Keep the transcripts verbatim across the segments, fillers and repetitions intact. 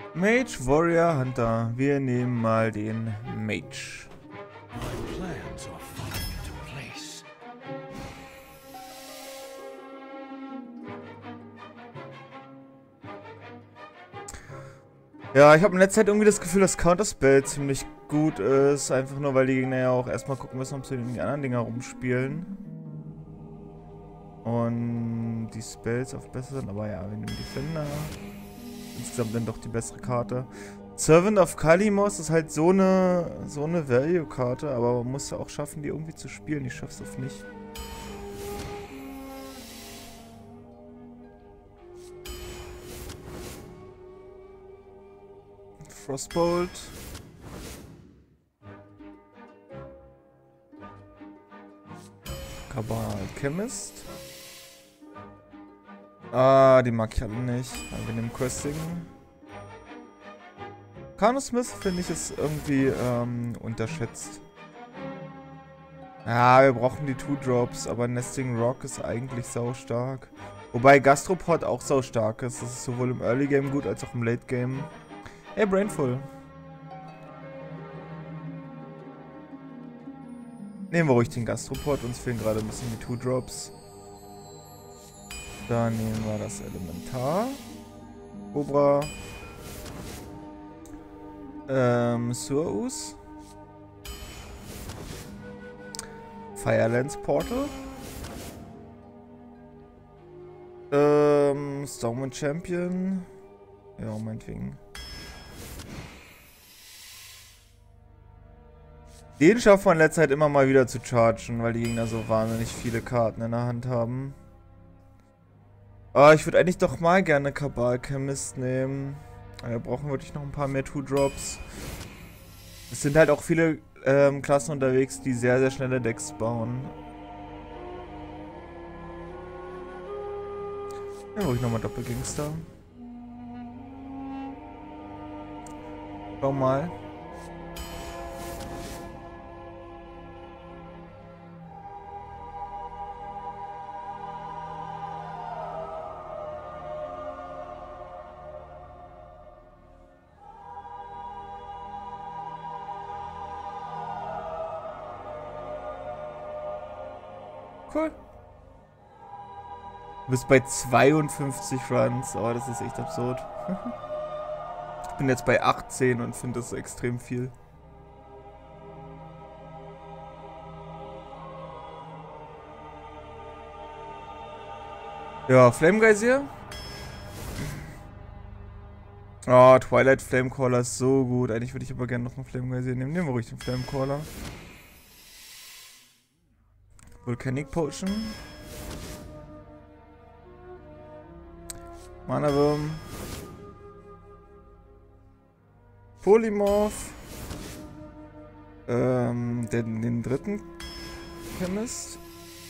Mage, Warrior, Hunter. Wir nehmen mal den Mage. My plans are falling into place. Ja, ich habe in letzter Zeit irgendwie das Gefühl, dass Counterspell ziemlich gut ist. Einfach nur, weil die Gegner ja auch erstmal gucken müssen, ob sie die anderen Dinger rumspielen. Und die Spells auf besser sind. Aber ja, wir nehmen Defender. Insgesamt dann doch die bessere Karte. Servant of Kalimos ist halt so eine, so eine Value-Karte. Aber man muss ja auch schaffen, die irgendwie zu spielen. Ich schaff's oft nicht. Frostbolt. Cabal Chemist. Ah, die mag ich alle nicht. Aber wir nehmen Questing. Carno Smith finde ich ist irgendwie ähm, unterschätzt. Ja, wir brauchen die Two-Drops, aber Nesting Rock ist eigentlich sau stark. Wobei Gastropod auch sau stark ist. Das ist sowohl im Early Game gut als auch im Late Game. Hey, Brainful. Nehmen wir ruhig den Gastropod, uns fehlen gerade ein bisschen die Two-Drops. Dann nehmen wir das Elementar. Cobra. Ähm, Surus. Firelands Portal. Ähm, Stormwind Champion. Ja, meinetwegen. Den schafft man in letzter Zeit immer mal wieder zu chargen, weil die Gegner so wahnsinnig viele Karten in der Hand haben. Aber ich würde eigentlich doch mal gerne Cabal Chemist nehmen. Wir brauchen wirklich noch ein paar mehr Two-Drops. Es sind halt auch viele ähm, Klassen unterwegs, die sehr, sehr schnelle Decks bauen. Ja, wo ich nochmal Doppelgangster. Schau mal. Cool. Du bist bei zweiundfünfzig Runs. Oh, das ist echt absurd. Ich bin jetzt bei achtzehn und finde das extrem viel. Ja, Flame Geysir. Oh, Twilight Flamecaller ist so gut. Eigentlich würde ich aber gerne noch einen Flame Geysir nehmen. Nehmen wir ruhig den Flamecaller. Volcanic Potion. Mana-Wurm. Polymorph. Ähm, den, den dritten Chemist.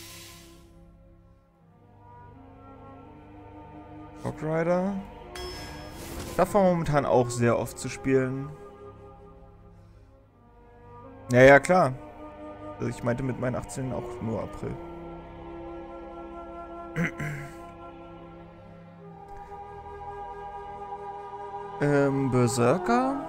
Rockrider. Darf man momentan auch sehr oft zu spielen. Ja, ja, klar. Also ich meinte mit meinen achtzehn auch nur April. ähm, Berserker.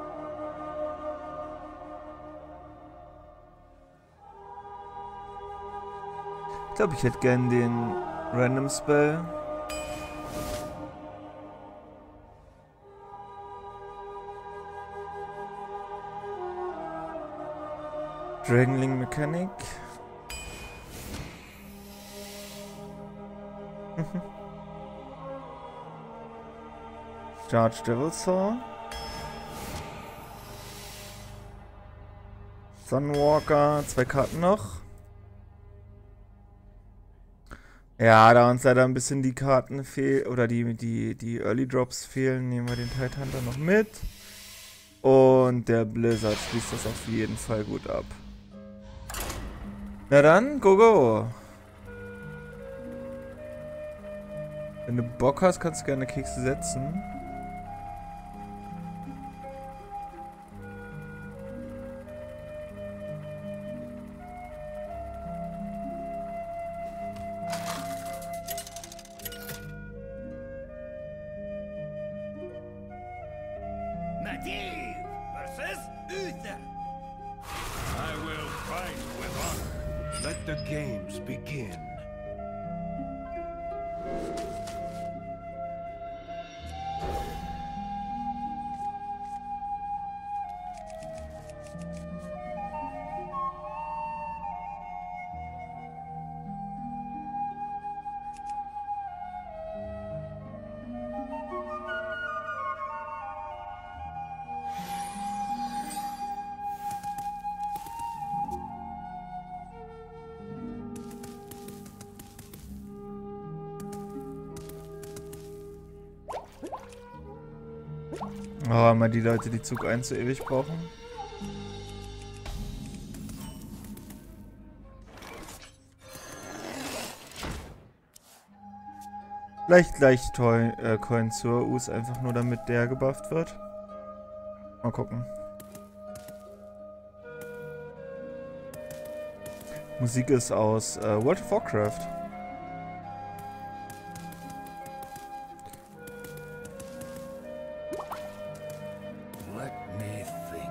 Ich glaube, ich hätte gern den Random Spell. Dragonling Mechanic. Charge Devil Saw. Sunwalker. Zwei Karten noch. Ja, da uns leider ein bisschen die Karten fehlen, oder die, die, die Early Drops fehlen, nehmen wir den Tidehunter noch mit. Und der Blizzard schließt das auf jeden Fall gut ab. Na dann, go go! Wenn du Bock hast, kannst du gerne Kekse setzen. Medivh versus Uther. I will fight with honor. Let the games begin. Oh, immer die Leute, die Zug eins so ewig brauchen. Vielleicht gleich toll, äh, Coin zur U S, einfach nur damit der gebufft wird. Mal gucken. Musik ist aus äh, World of Warcraft. Let me think.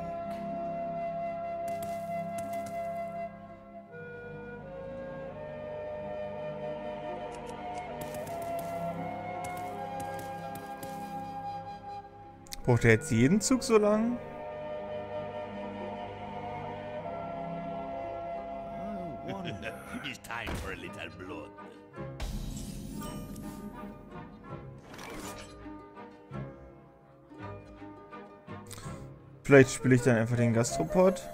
Braucht er jetzt jeden Zug so lang? It's time for a little blood. Vielleicht spiele ich dann einfach den Gastropod.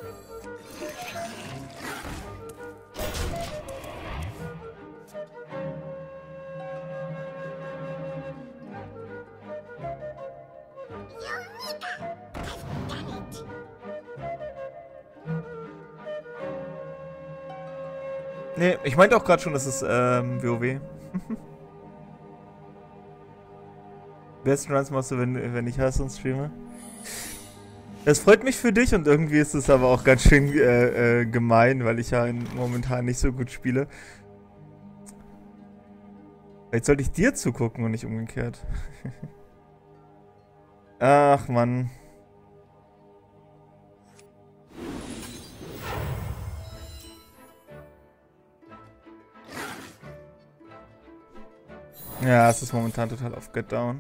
Nee, ich meinte auch gerade schon, das ist ähm, WoW. Besten Runs machst du, wenn, wenn ich hasse und streame. Das freut mich für dich und irgendwie ist es aber auch ganz schön äh, äh, gemein, weil ich ja in, momentan nicht so gut spiele. Vielleicht sollte ich dir zugucken und nicht umgekehrt. Ach Mann. Ja, es ist momentan total auf Get Down.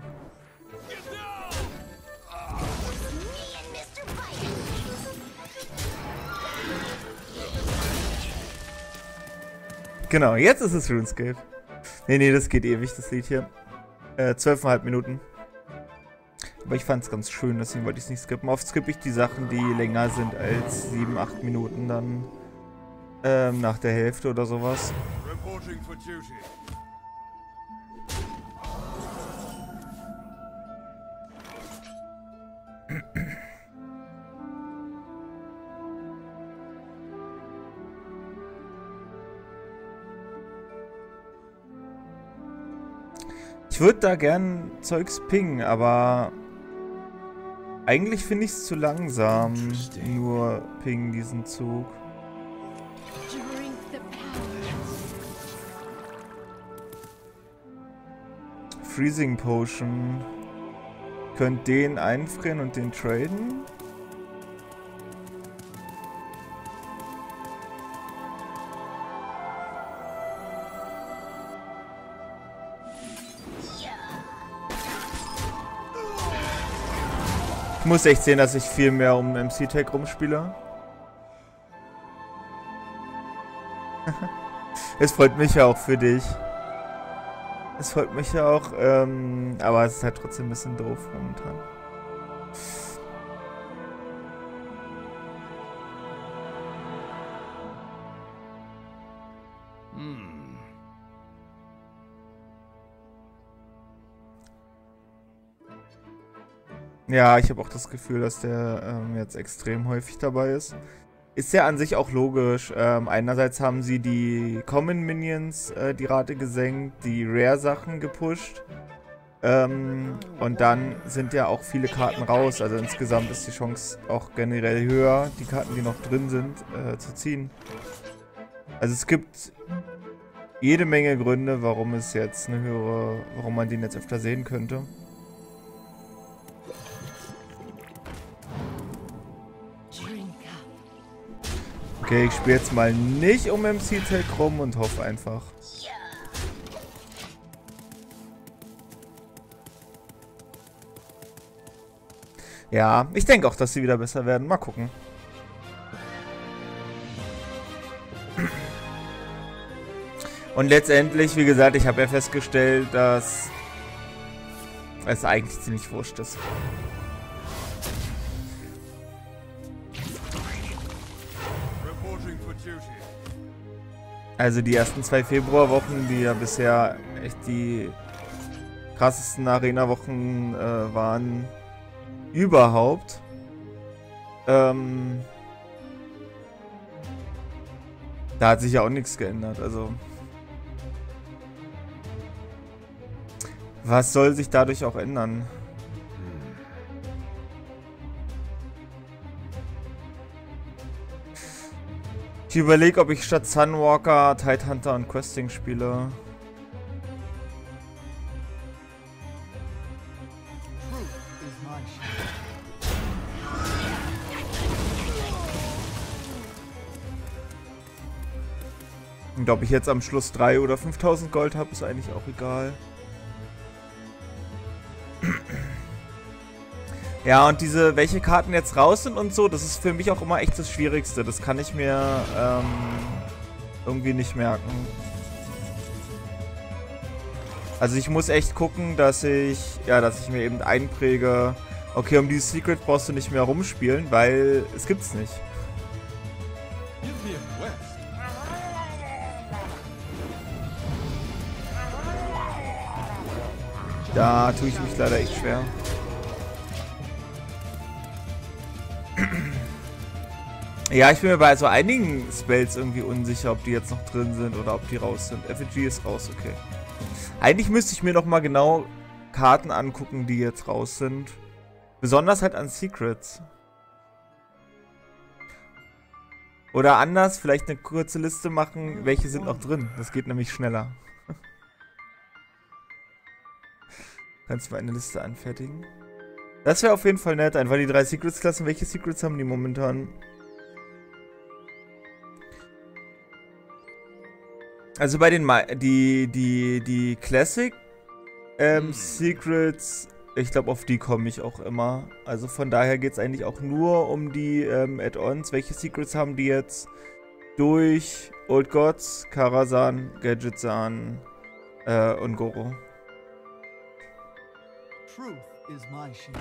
Genau, jetzt ist es RuneScape. Nee, nee, das geht ewig, das Lied hier. Äh, zwölf Komma fünf Minuten. Aber ich fand es ganz schön, deswegen wollte ich es nicht skippen. Oft skippe ich die Sachen, die länger sind als sieben, acht Minuten dann ähm, nach der Hälfte oder sowas. Reporting for duty. Ich würde da gern Zeugs pingen, aber eigentlich finde ich es zu langsam. Nur pingen diesen Zug. Freezing Potion. Könnt den einfrieren und den traden? Ich muss echt sehen, dass ich viel mehr um M C-Tech rumspiele. Es freut mich ja auch für dich. Es freut mich ja auch, ähm, aber es ist halt trotzdem ein bisschen doof momentan. Hmm. Ja, ich habe auch das Gefühl, dass der ähm, jetzt extrem häufig dabei ist. Ist ja an sich auch logisch. Ähm, einerseits haben sie die Common Minions äh, die Rate gesenkt, die Rare-Sachen gepusht. Ähm, und dann sind ja auch viele Karten raus. Also insgesamt ist die Chance auch generell höher, die Karten, die noch drin sind, äh, zu ziehen. Also es gibt jede Menge Gründe, warum es jetzt eine höhere, warum man den jetzt öfter sehen könnte. Okay, ich spiele jetzt mal nicht um M C-Tech rum und hoffe einfach. Ja, ich denke auch, dass sie wieder besser werden. Mal gucken. Und letztendlich, wie gesagt, ich habe ja festgestellt, dass es eigentlich ziemlich wurscht ist. Also die ersten zwei Februarwochen, die ja bisher echt die krassesten Arena-Wochen äh, waren überhaupt. Ähm, da hat sich ja auch nichts geändert, also was soll sich dadurch auch ändern? Ich überlege, ob ich statt Sunwalker, Tidehunter und Questing spiele. Und ob ich jetzt am Schluss drei oder fünftausend Gold habe, ist eigentlich auch egal. Ja, und diese, welche Karten jetzt raus sind und so, das ist für mich auch immer echt das Schwierigste. Das kann ich mir ähm, irgendwie nicht merken. Also ich muss echt gucken, dass ich, ja, dass ich mir eben einpräge, okay, um dieses Secret brauchst du nicht mehr rumspielen, weil es gibt's nicht. Da tue ich mich leider echt schwer. Ja, ich bin mir bei so einigen Spells irgendwie unsicher, ob die jetzt noch drin sind oder ob die raus sind. Effigy ist raus, okay. Eigentlich müsste ich mir noch mal genau Karten angucken, die jetzt raus sind. Besonders halt an Secrets. Oder anders, vielleicht eine kurze Liste machen, welche sind noch drin. Das geht nämlich schneller. Kannst du mal eine Liste anfertigen? Das wäre auf jeden Fall nett, einfach die drei Secrets-Klassen. Welche Secrets haben die momentan? Also bei den Ma die die die Classic ähm, hm. Secrets, ich glaube auf die komme ich auch immer. Also von daher geht es eigentlich auch nur um die ähm, Add-ons. Welche Secrets haben die jetzt durch Old Gods, Karazhan, Gadgetzan äh, und Goro? Truth is my shield.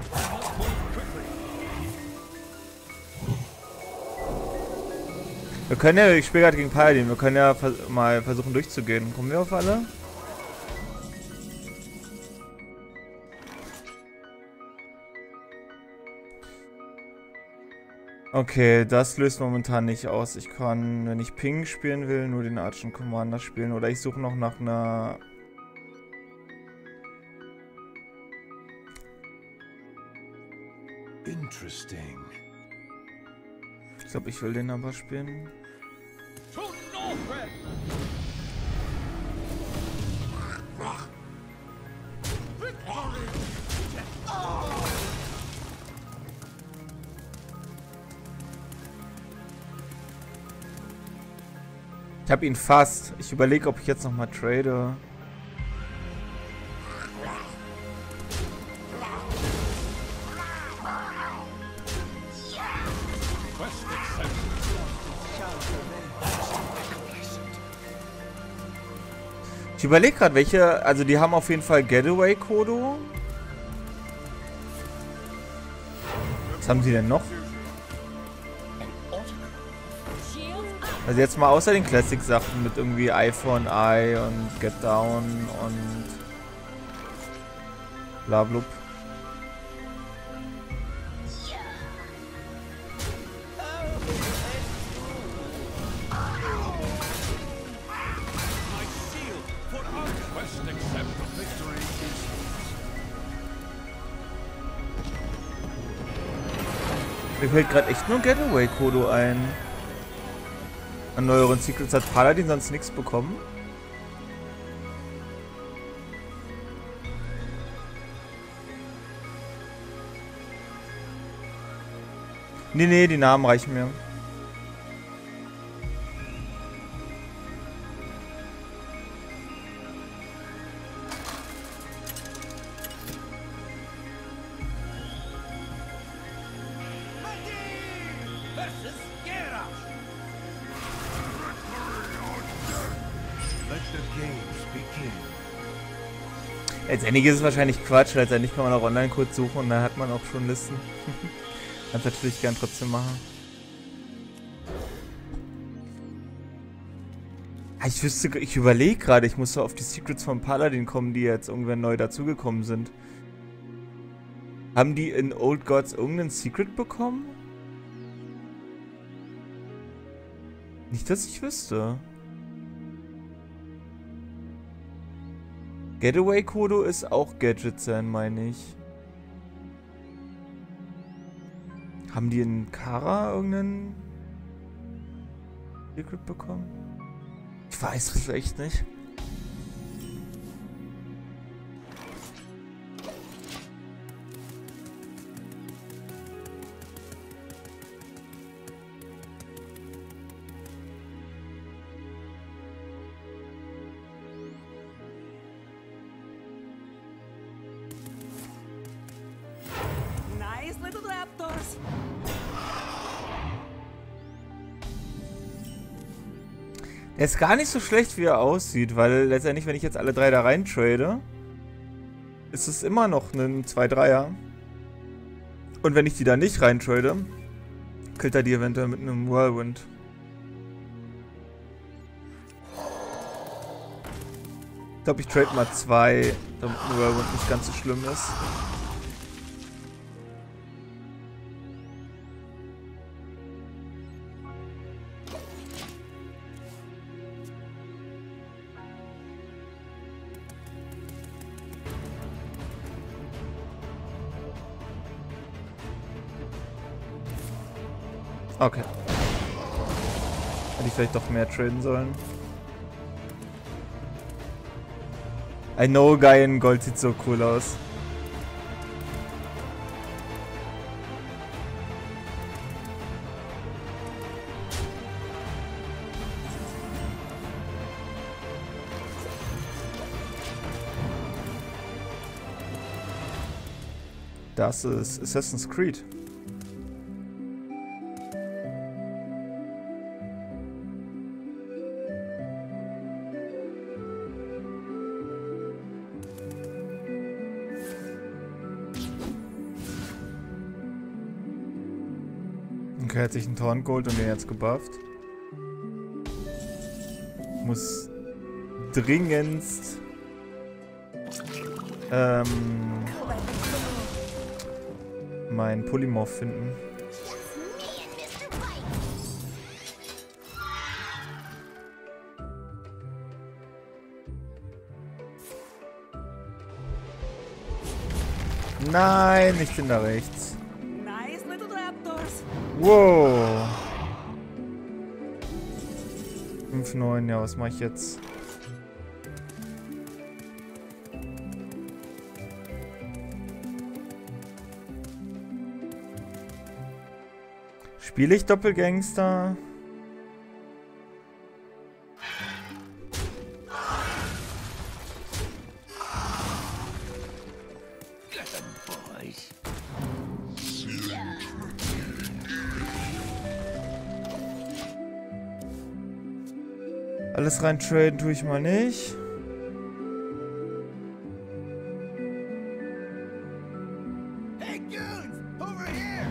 Wir können ja, ich spiele gerade gegen Paladin, wir können ja vers mal versuchen durchzugehen. Kommen wir auf alle? Okay, das löst momentan nicht aus. Ich kann, wenn ich Ping spielen will, nur den Archon Commander spielen. Oder ich suche noch nach einer... Interesting. Ich glaube, ich will den aber spielen. Ich habe ihn fast. Ich überlege, ob ich jetzt noch mal trade. Ich überlege gerade, welche, also die haben auf jeden Fall Getaway Kodo. Was haben sie denn noch? Also jetzt mal außer den Classic Sachen mit irgendwie Eye for an Eye und Get Down und blablub. Mir fällt gerade echt nur Getaway Kodo ein. An neueren Secrets hat Paladin sonst nichts bekommen. Nee, nee, die Namen reichen mir. games begin. Letztendlich ist es wahrscheinlich Quatsch, letztendlich kann man auch online kurz suchen und dann hat man auch schon Listen. Kannst natürlich gern trotzdem machen. Ich wüsste, ich überlege gerade, ich muss so auf die Secrets von Paladin kommen, die jetzt irgendwann neu dazugekommen sind. Haben die in Old Gods irgendeinen Secret bekommen? Nicht, dass ich wüsste. Getaway Kodo ist auch Gadget sein, meine ich. Haben die in Kara irgendeinen Secret bekommen? Ich weiß es echt nicht. Nice little raptors. Er ist gar nicht so schlecht, wie er aussieht, weil letztendlich, wenn ich jetzt alle drei da rein trade, ist es immer noch ein zwei Dreier. Und wenn ich die da nicht rein trade, killt er die eventuell mit einem Whirlwind. Ich glaube, ich trade mal zwei, damit ein Whirlwind nicht ganz so schlimm ist. Okay. Hätte ich vielleicht doch mehr traden sollen. I know Guy in Gold sieht so cool aus. Das ist Assassin's Creed. Okay, hat sich ein Torn geholt und den jetzt gebufft. Muss dringendst ähm, mein Polymorph finden. Nein, nicht hin da rechts. Nice little raptors. Wow. fünf neun, ja, was mache ich jetzt? Spiele ich Doppelgangster? Alles rein traden tue ich mal nicht. Hey, dudes! Over here!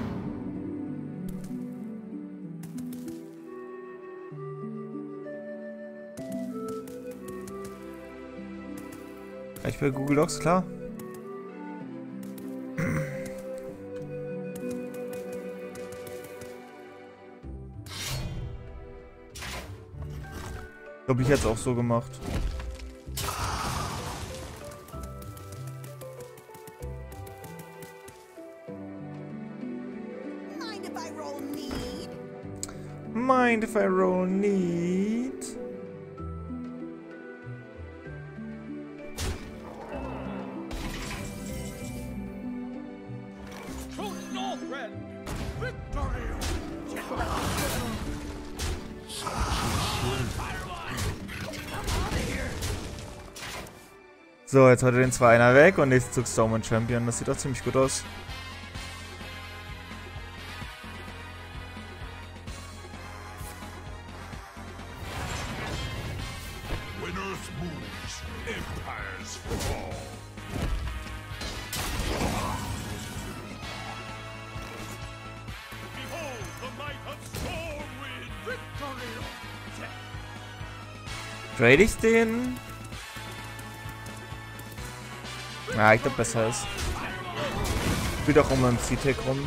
Ich will Google Docs, klar. Glaube ich jetzt auch so gemacht. Mind if I roll need? Mind if I roll need? True Northrend! Victory! So, jetzt hat er den zwei einer weg und nächsten Zug Stormwind Champion. Das sieht auch ziemlich gut aus. Winners move. Trade ich den? Ja, ich glaube besser ist. Spielt auch immer im C-Tech rum.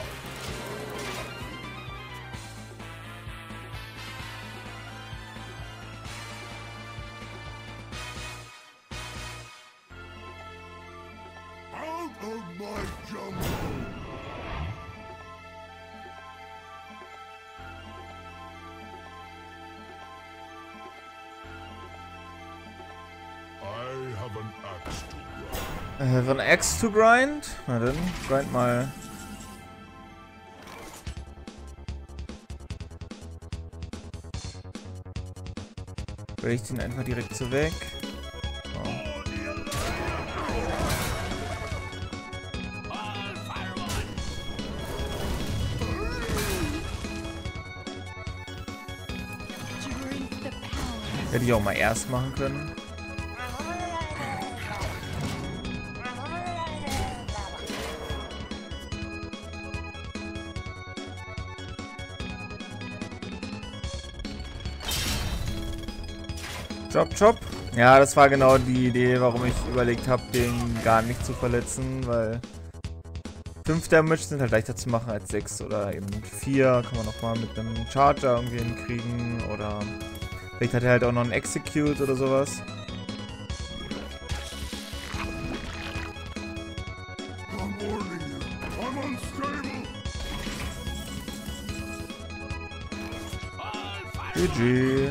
Äh, von Axe to Grind? Na dann, grind mal. Will ich den einfach direkt so weg? Oh. Hätte ich auch mal erst machen können. Chop, chop. Ja, das war genau die Idee, warum ich überlegt habe, den gar nicht zu verletzen, weil fünf Damage sind halt leichter zu machen als sechs oder eben vier. Kann man nochmal mit einem Charger irgendwie hinkriegen oder vielleicht hat er halt auch noch einen Execute oder sowas. G G.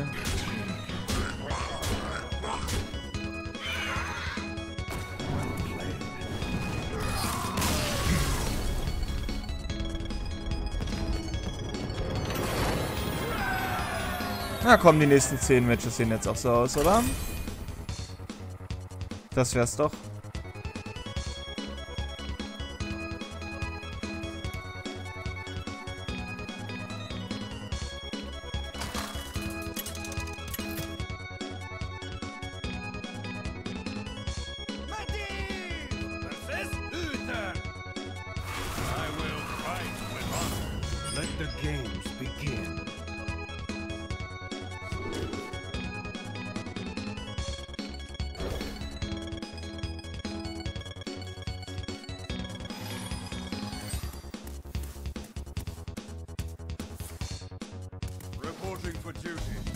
Na komm, die nächsten zehn Matches sehen jetzt auch so aus, oder? Das wär's doch. Let the games begin. Reporting for duty.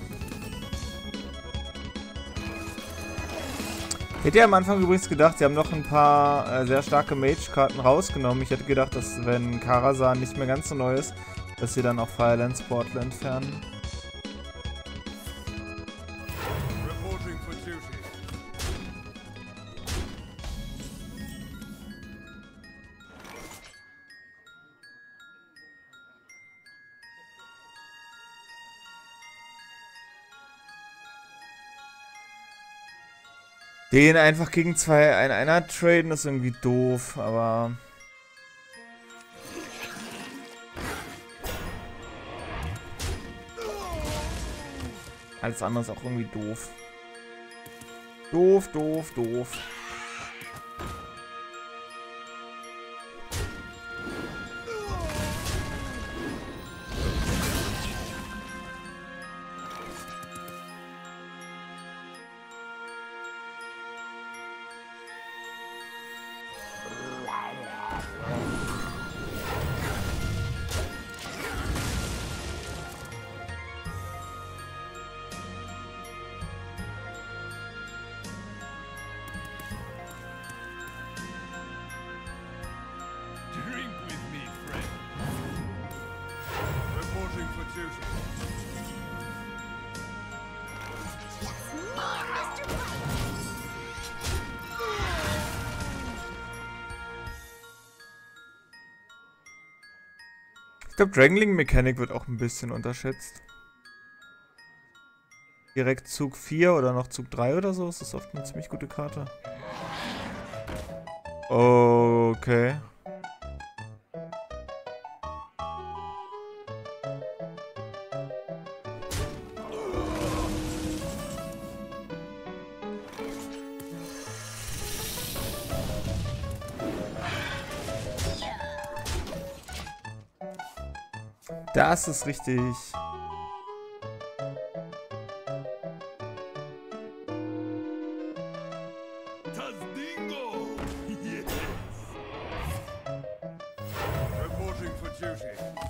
Ich hätte ja am Anfang übrigens gedacht, sie haben noch ein paar äh, sehr starke Mage-Karten rausgenommen. Ich hätte gedacht, dass wenn Karazhan nicht mehr ganz so neu ist, dass sie dann auch Firelands Portal entfernen. Reporting for duty. Den einfach gegen zwei ein einer traden ist irgendwie doof, aber alles andere ist auch irgendwie doof. Doof, doof, doof. Drink with me, friend. Reporting for duty. Ich glaube, Drangling Mechanik wird auch ein bisschen unterschätzt. Direkt Zug vier oder noch Zug drei oder so, ist das oft eine ziemlich gute Karte. Okay. Das ist richtig. duty.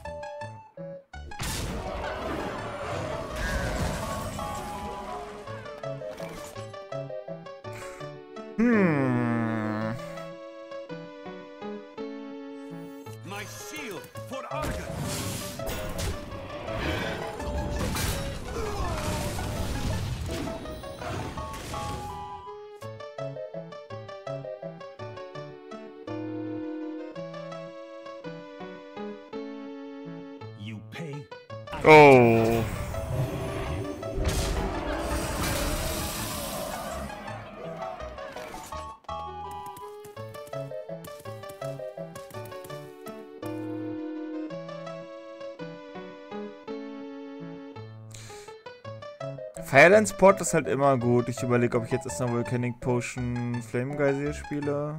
Hmm. My shield for Argus. You pay. Oh. Firelands Port ist halt immer gut. Ich überlege, ob ich jetzt erst eine Volcanic Potion Flame Geysir spiele.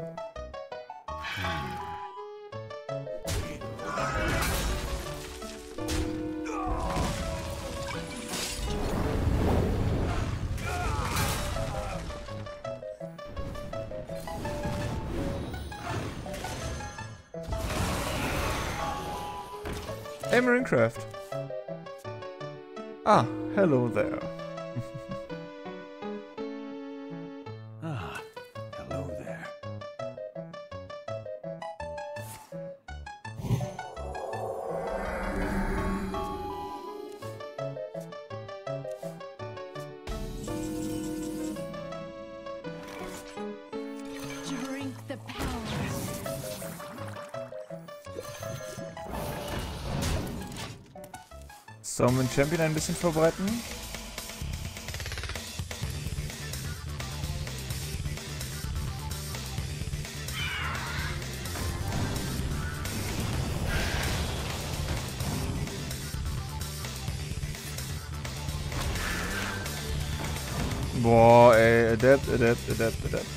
Hey, Marinecraft. Ah, hello there. Ah, hello there. Drink the power. Sollen wir den Champion ein bisschen verbreiten? Boah, ey, Adept, Adept, Adept, Adept.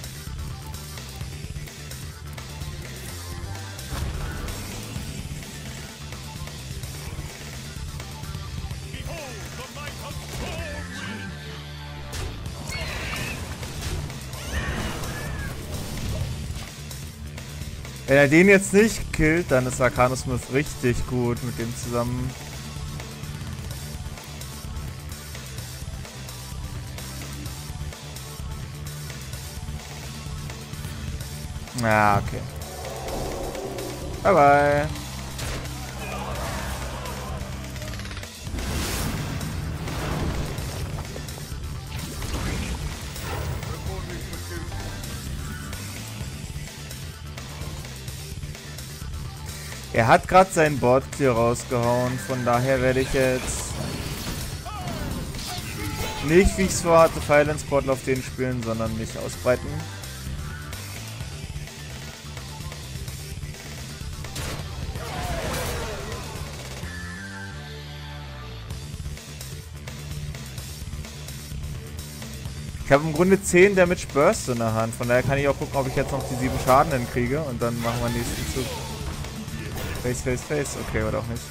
Wenn er den jetzt nicht killt, dann ist Arcanus Smith richtig gut mit dem zusammen. Ah, okay. Bye bye. Er hat gerade sein Board Clear rausgehauen, von daher werde ich jetzt nicht, wie ich es vorhatte, Firelands Portal auf den spielen, sondern mich ausbreiten. Ich habe im Grunde zehn Damage Burst in der Hand, von daher kann ich auch gucken, ob ich jetzt noch die sieben Schaden hinkriege und dann machen wir den nächsten Zug. Face, face, face. Okay, oder auch nicht.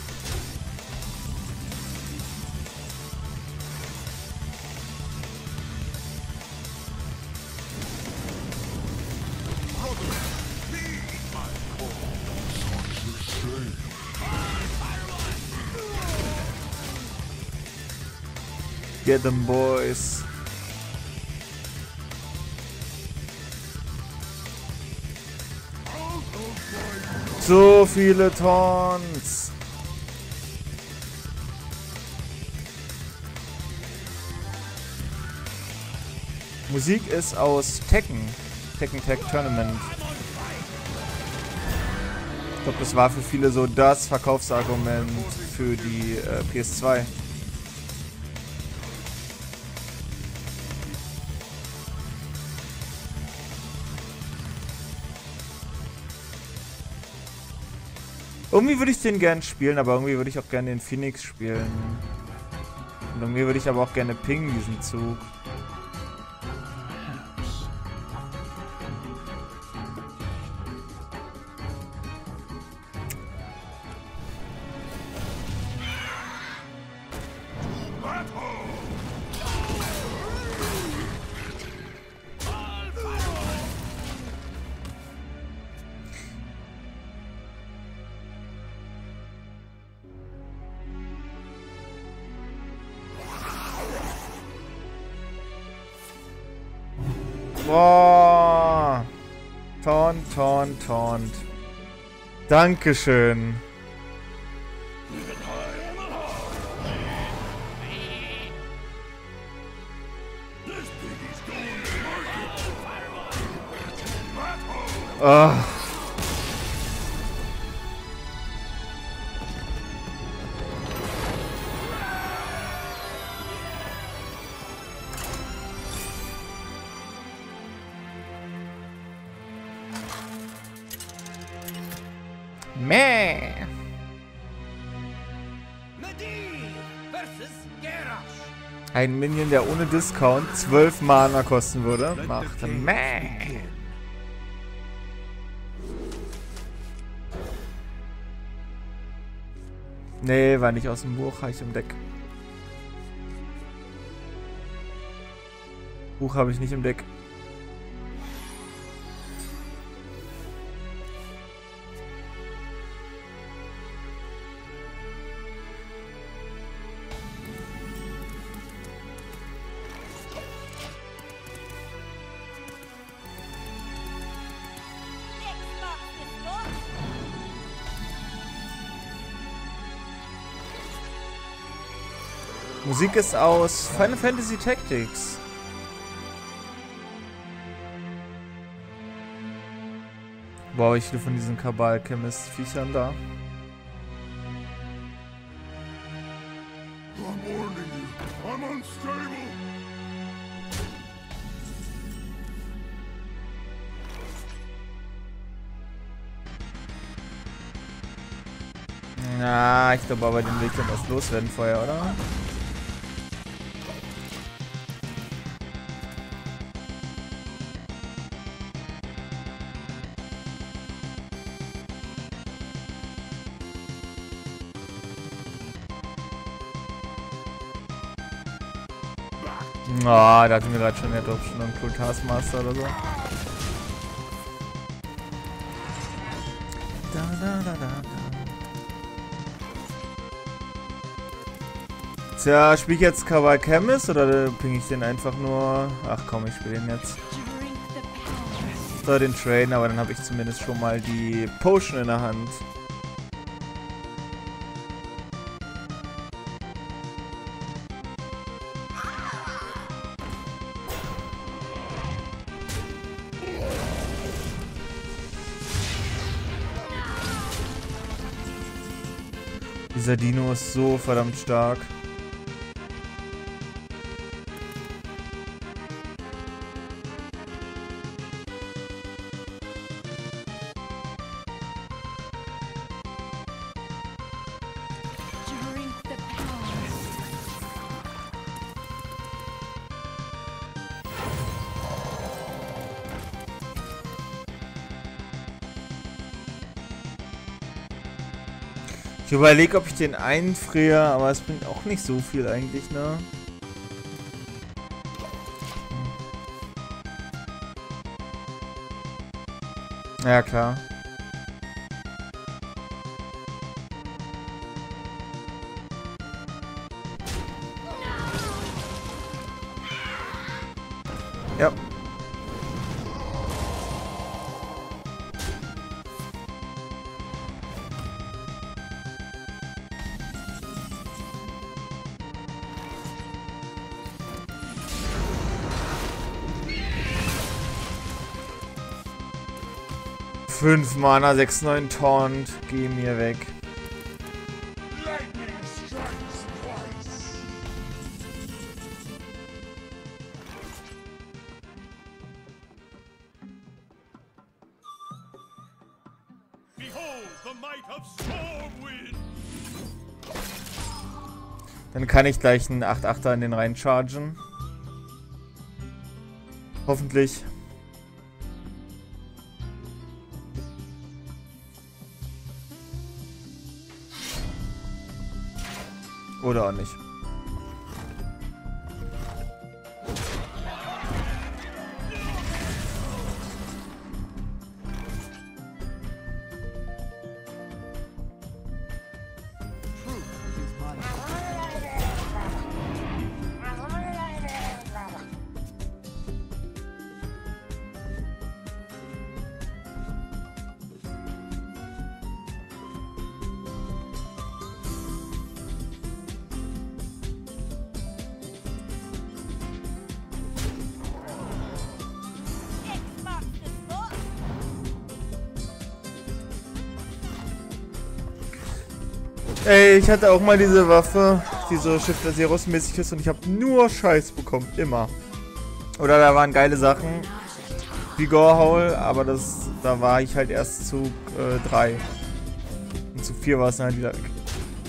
Get them, boys. So viele Taunts. Musik ist aus Tekken. Tekken Tag Tournament. Ich glaube, das war für viele so das Verkaufsargument für die äh, P S zwei. Irgendwie würde ich den gern spielen, aber irgendwie würde ich auch gerne den Phoenix spielen. Und irgendwie würde ich aber auch gerne pingen, diesen Zug. Boah. Taunt, taunt, taunt. Dankeschön. Oh. Meh. Medivh versus Garrosh. Ein Minion, der ohne Discount zwölf Mana kosten würde, macht Meh. Nee, war nicht aus dem Buch, habe ich im Deck. Buch habe ich nicht im Deck. Musik ist aus Final Fantasy Tactics. Wow, ich viele von diesen Kabal-Chemist-Viechern da. I'm warning you. I'm unstable. Na, ich glaube aber, den will ich dann erst loswerden vorher, oder? Ah, oh, da hatten wir gerade schon, der doch schon einen Cool Taskmaster oder so. Da, da, da, da, da. Tja, spiel ich jetzt Kabal Chemist oder ping ich den einfach nur? Ach komm, ich spiele den jetzt. So, den Train, aber dann habe ich zumindest schon mal die Potion in der Hand. Dieser Dino ist so verdammt stark. Drink the power. Ich überlege, ob ich den einfriere, aber es bringt auch nicht so viel eigentlich, ne? Ja, klar. Ja. fünf Mana, sechs neun Taunt. Geh mir weg. Lightning strikes twice. Behold the might of Stormwind. Dann kann ich gleich einen acht achter in den rein chargen. Hoffentlich. Oder auch nicht. Ey, ich hatte auch mal diese Waffe, die so Shifter Zeros mäßig ist und ich habe nur Scheiß bekommen, immer. Oder da waren geile Sachen, wie Gorehowl, aber das, da war ich halt erst zu drei. Äh, und zu vier war es dann halt wieder weg.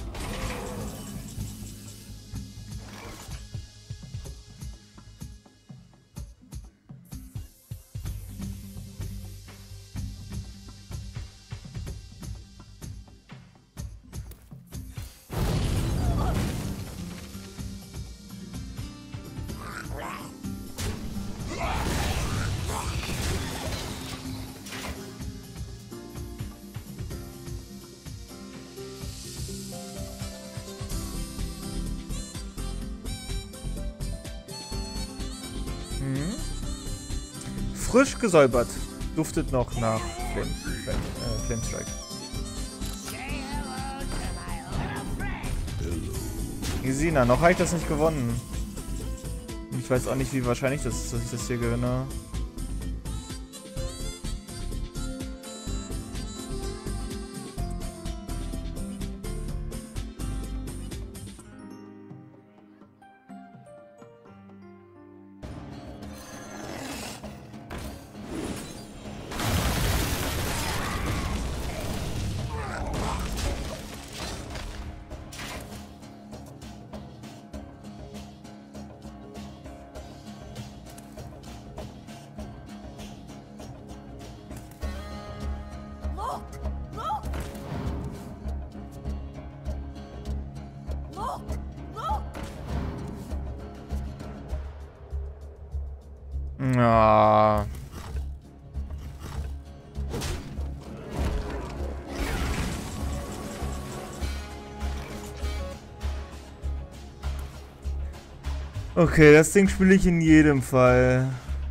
Frisch gesäubert. Duftet noch nach Flame, Flame, äh, Flamestrike. Gesina, noch habe ich das nicht gewonnen. Ich weiß auch nicht, wie wahrscheinlich das ist, dass ich das hier gewinne. Ja. Okay, das Ding spiele ich in jedem Fall.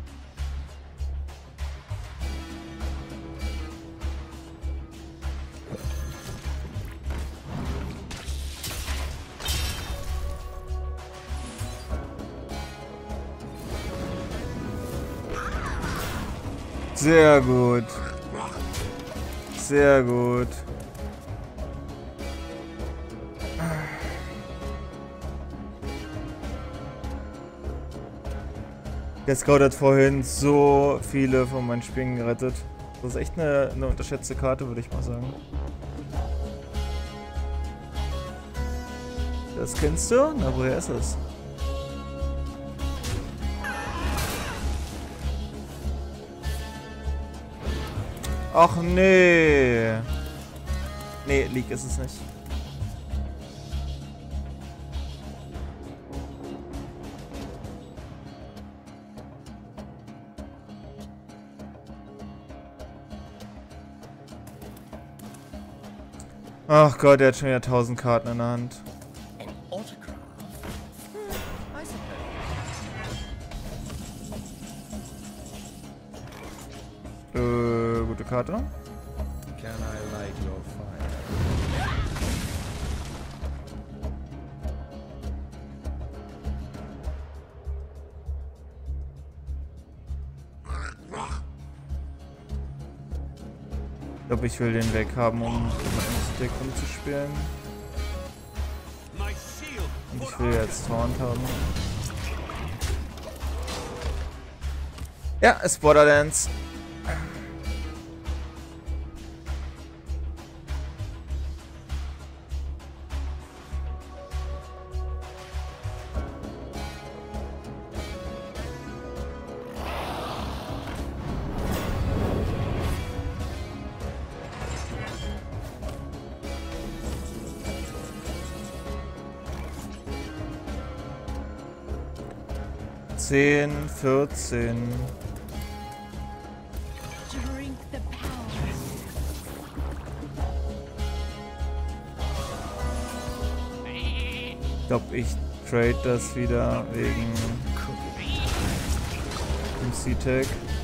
Sehr gut. Sehr gut. Der Scout hat vorhin so viele von meinen Spielen gerettet. Das ist echt eine, eine unterschätzte Karte, würde ich mal sagen. Das kennst du? Na, woher ist es? Ach nee. Nee, League ist es nicht. Ach Gott, der hat schon wieder tausend Karten in der Hand. Äh, gute Karte. Can I light your fire? Ich glaube, ich will den weghaben, um ins Deck rumzuspielen. Und ich will jetzt Taunt haben. Ja, ist Borderlands. zehn, vierzehn. Drink the power. Ich glaube, ich trade das wieder wegen dem C-Tag.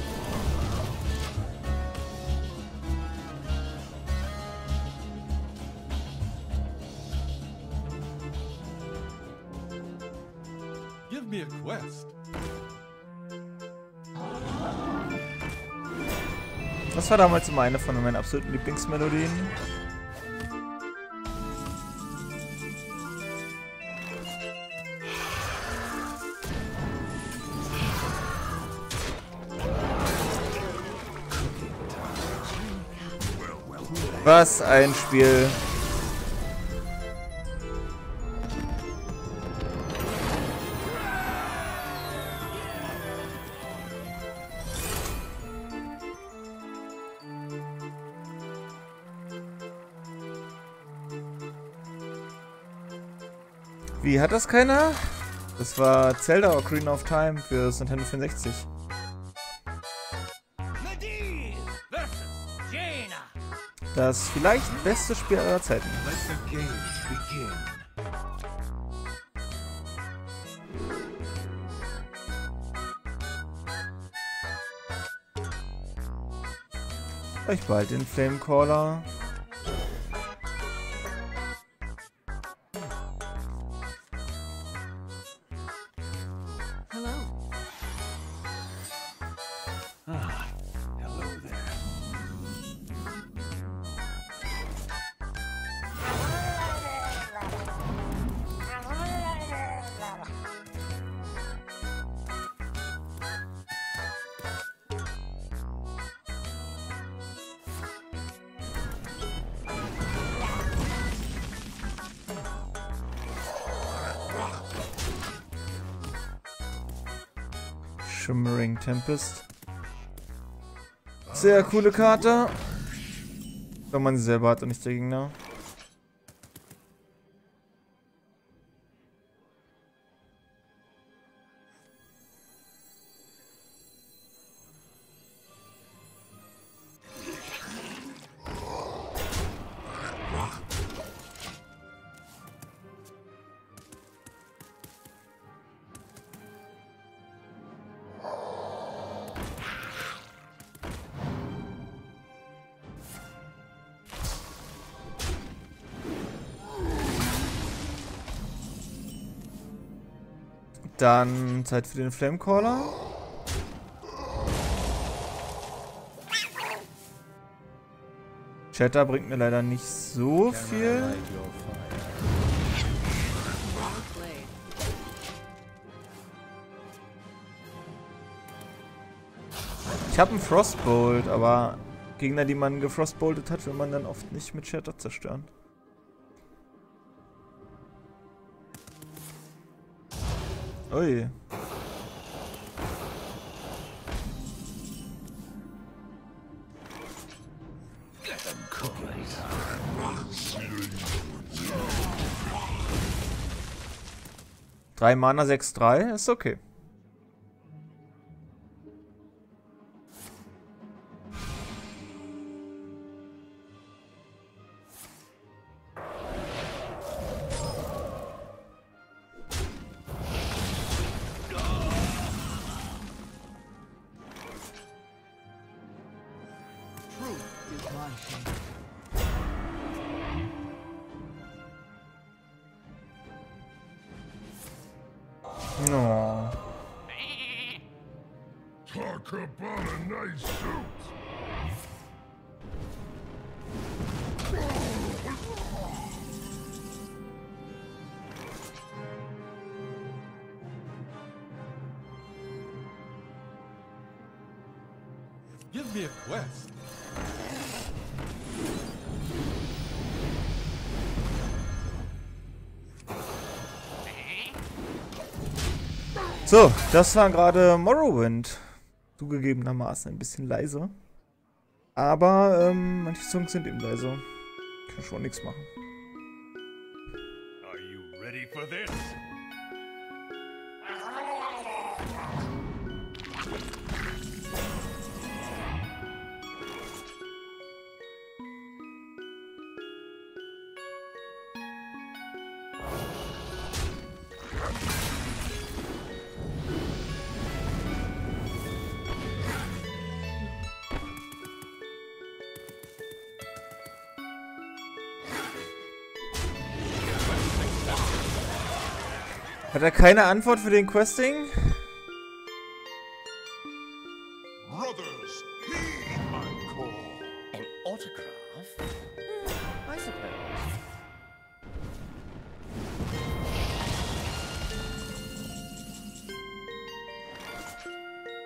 Give me a quest. Das war damals immer eine von meinen absoluten Lieblingsmelodien. Was ein Spiel. Wie, hat das keiner? Das war Zelda Ocarina of Time für das Nintendo vierundsechzig. Medivh versus Jaina. Das vielleicht beste Spiel aller Zeiten. Let the games begin. Vielleicht bald den Flamecaller. Hello. Ah, hello there. Shimmering Tempest. Sehr coole Karte. Wenn man sie selber hat und nicht der Gegner. Dann Zeit für den Flamecaller. Chatter bringt mir leider nicht so viel. Ich habe einen Frostbolt, aber Gegner, die man gefrostboltet hat, will man dann oft nicht mit Chatter zerstören. Ui. Drei Mana, sechs drei, ist okay. No. Talk about a nice suit. Give me a quest. So, das war gerade Morrowind. Zugegebenermaßen ein bisschen leise. Aber ähm, manche Songs sind eben leise. Kann schon nichts machen. Are you ready for this? Hat er keine Antwort für den Questing? Brothers, heed my call. An autograph? Hmm, I suppose.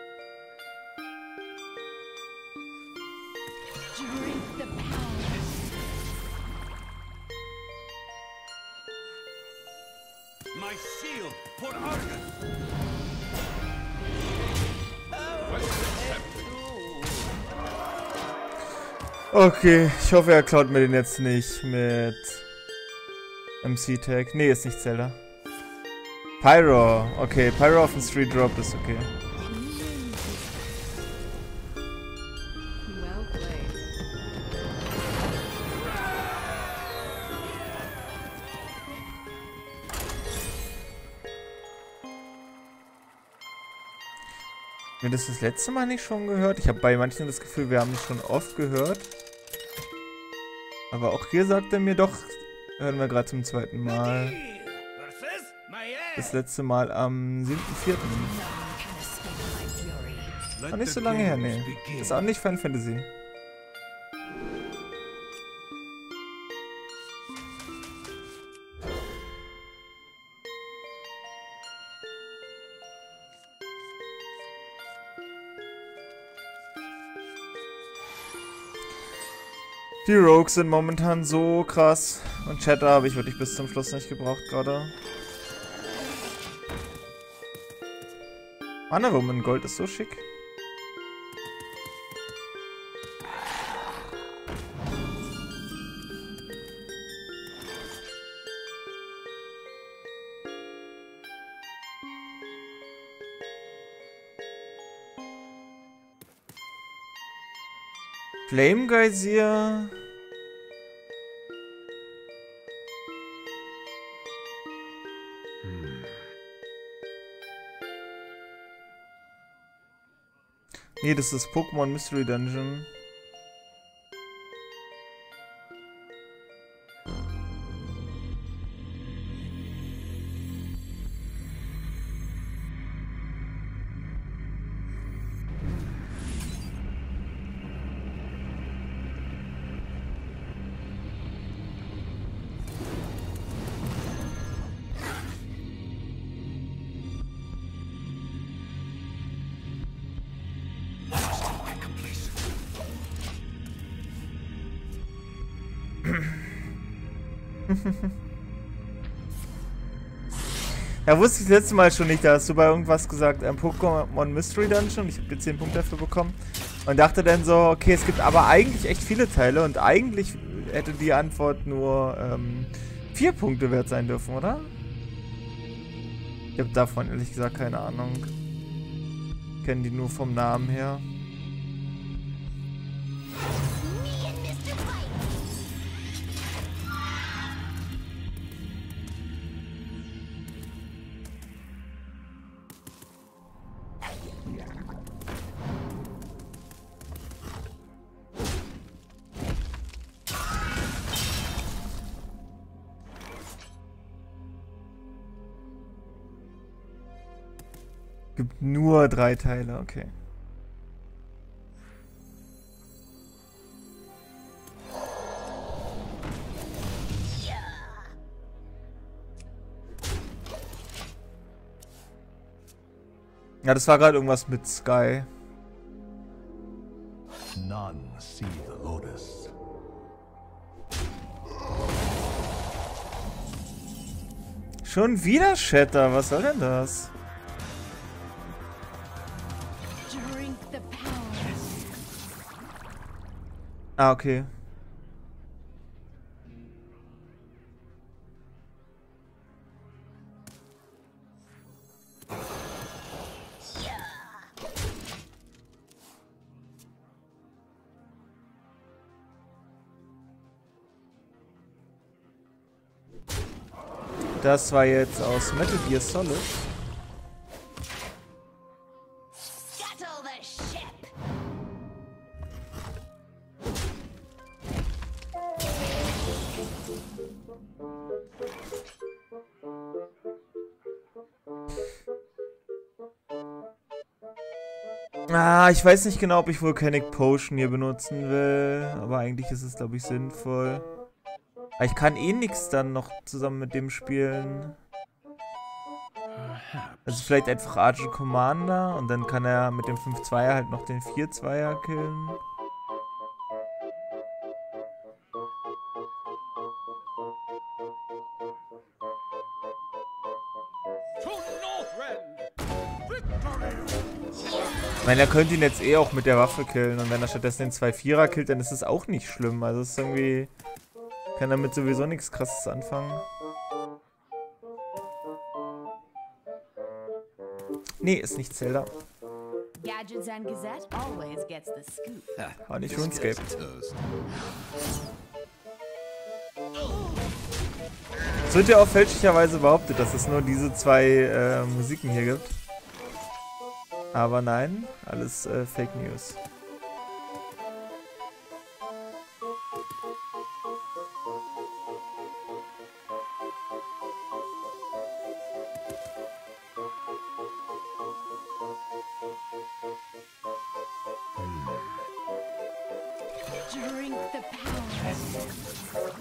Drink the power. My shield for Argus. Okay, ich hoffe, er klaut mir den jetzt nicht mit M C-Tag. Nee, ist nicht Zelda. Pyro. Okay, Pyro auf den Street Drop ist okay. Well played. Haben wir das das letzte Mal nicht schon gehört? Ich habe bei manchen das Gefühl, wir haben es schon oft gehört. Aber auch hier sagt er mir doch, hören wir gerade zum zweiten Mal. Versus my Das letzte Mal am siebten vierten Let War nicht the so lange her, games nee. begin. Ist auch nicht Final Fantasy. Die Rogues sind momentan so krass. Und Chatter habe ich wirklich bis zum Schluss nicht gebraucht gerade. Wonder Woman Gold ist so schick. Flame Geysir. Nee, das ist Pokémon Mystery Dungeon. Ja, wusste ich das letzte Mal schon nicht. Da hast du bei irgendwas gesagt, ein Pokémon Mystery Dungeon. Ich habe dir zehn Punkte dafür bekommen. Und dachte dann so, okay, es gibt aber eigentlich echt viele Teile. Und eigentlich hätte die Antwort nur ähm, vier Punkte wert sein dürfen, oder? Ich habe davon ehrlich gesagt keine Ahnung. Kennen die nur vom Namen her. Gibt nur drei Teile, okay. Ja, das war gerade irgendwas mit Sky. None see the lotus. Schon wieder Shatter, was soll denn das? Drink the power. Ah, okay. Das war jetzt aus Metal Gear Solid. Scuttle the ship! Ah, ich weiß nicht genau, ob ich Volcanic Potion hier benutzen will. Aber eigentlich ist es, glaube ich, sinnvoll. Aber ich kann eh nichts dann noch zusammen mit dem spielen. Also vielleicht einfach Argent Commander und dann kann er mit dem fünf Zweier halt noch den vier Zweier killen. Ich meine, er könnte ihn jetzt eh auch mit der Waffe killen und wenn er stattdessen den zwei Vierer killt, dann ist es auch nicht schlimm. Also es ist irgendwie... Kann damit sowieso nichts Krasses anfangen. Nee, ist nicht Zelda. Gadgets and Gazette always gets the scoop. Auch nicht RuneScape. Es wird ja auch fälschlicherweise behauptet, dass es nur diese zwei äh, Musiken hier gibt. Aber nein, alles äh, Fake News. Drink the power.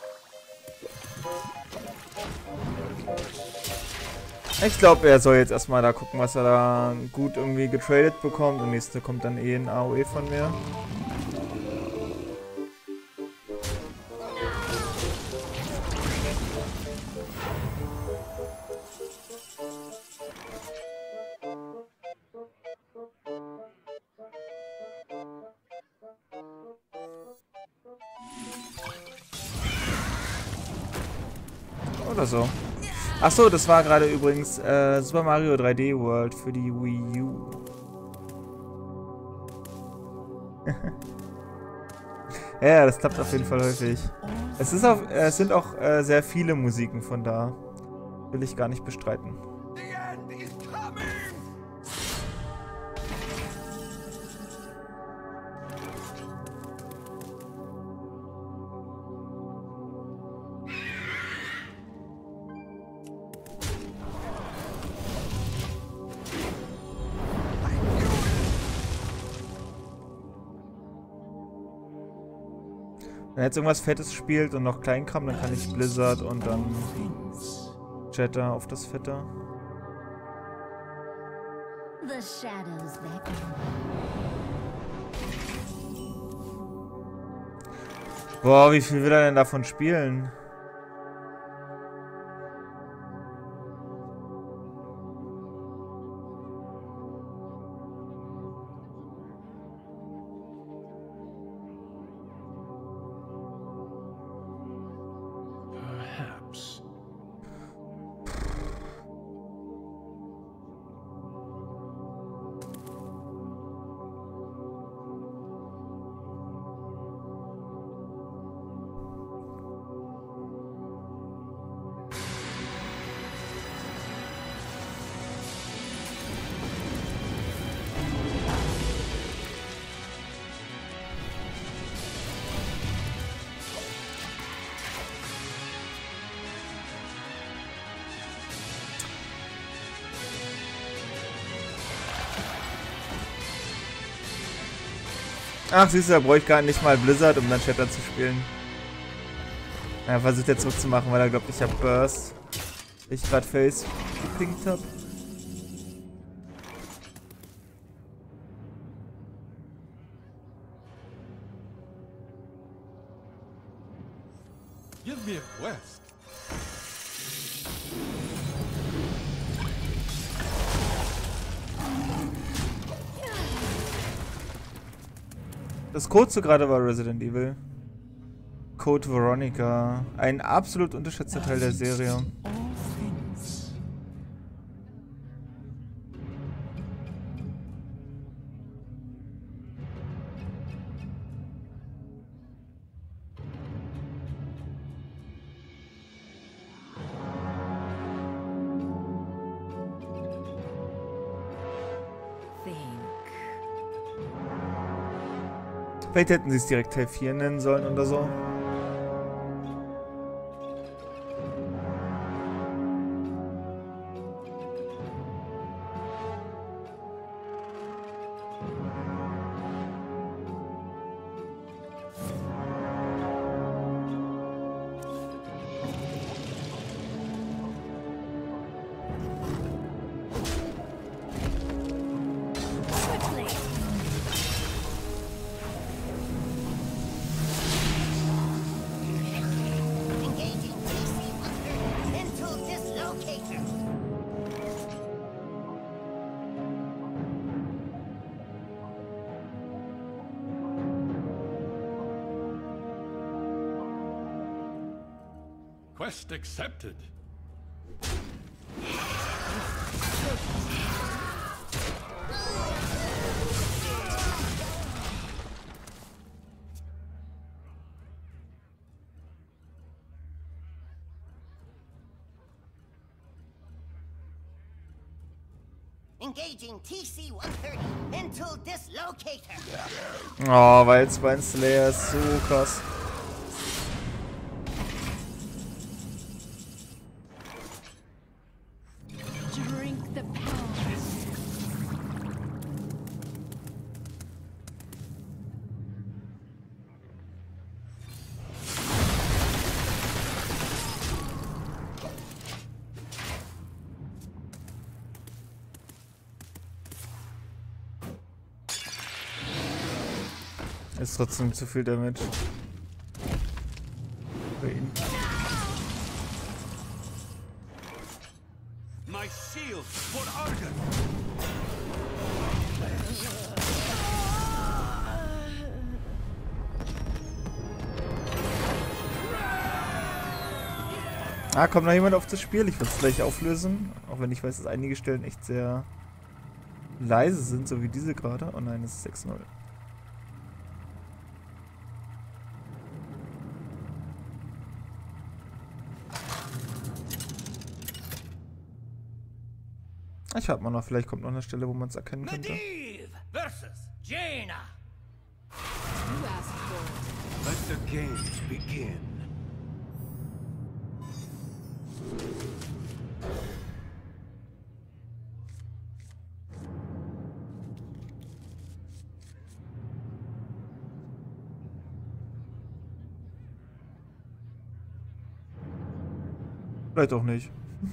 Ich glaube, er soll jetzt erstmal da gucken, was er da gut irgendwie getradet bekommt. Und nächste kommt dann eh ein A O E von mir. Oder so. Achso, das war gerade übrigens äh, Super Mario drei D World für die Wii U. Ja, das klappt auf jeden Fall häufig. Es, ist auf, äh, es sind auch äh, sehr viele Musiken von da. Will ich gar nicht bestreiten. The end is coming! Wenn er jetzt irgendwas Fettes spielt und noch Kleinkram, dann kann ich Blizzard und dann Jetter auf das Fette. The shadows beckon. Boah, wie viel will er denn davon spielen? Perhaps. Ach, siehst du, da bräuchte ich gar nicht mal Blizzard, um dann Shatter zu spielen. Er versucht jetzt zurückzumachen, weil er glaubt, ich hab Burst. Ich gerade Face gepinkt hab. Give me a quest. Das Code so gerade war Resident Evil. Code Veronica. Ein absolut unterschätzter Teil der Serie. Vielleicht hätten sie es direkt Teil vier nennen sollen oder so. Quest accepted. Engaging T C one thirty into dislocator. Oh, Wildspine Slayer ist so krass. Drink the power. Ist trotzdem zu viel Damage. Für ihn. My shield for Argon. Ah, kommt noch jemand auf das Spiel? Ich würde es gleich auflösen. Auch wenn ich weiß, dass einige Stellen echt sehr leise sind, so wie diese gerade. Oh nein, es ist sechs null. Ich warte mal noch, vielleicht kommt noch eine Stelle, wo man es erkennen könnte. Medivh versus Jaina. You asked for it. Let the games begin. Vielleicht auch nicht.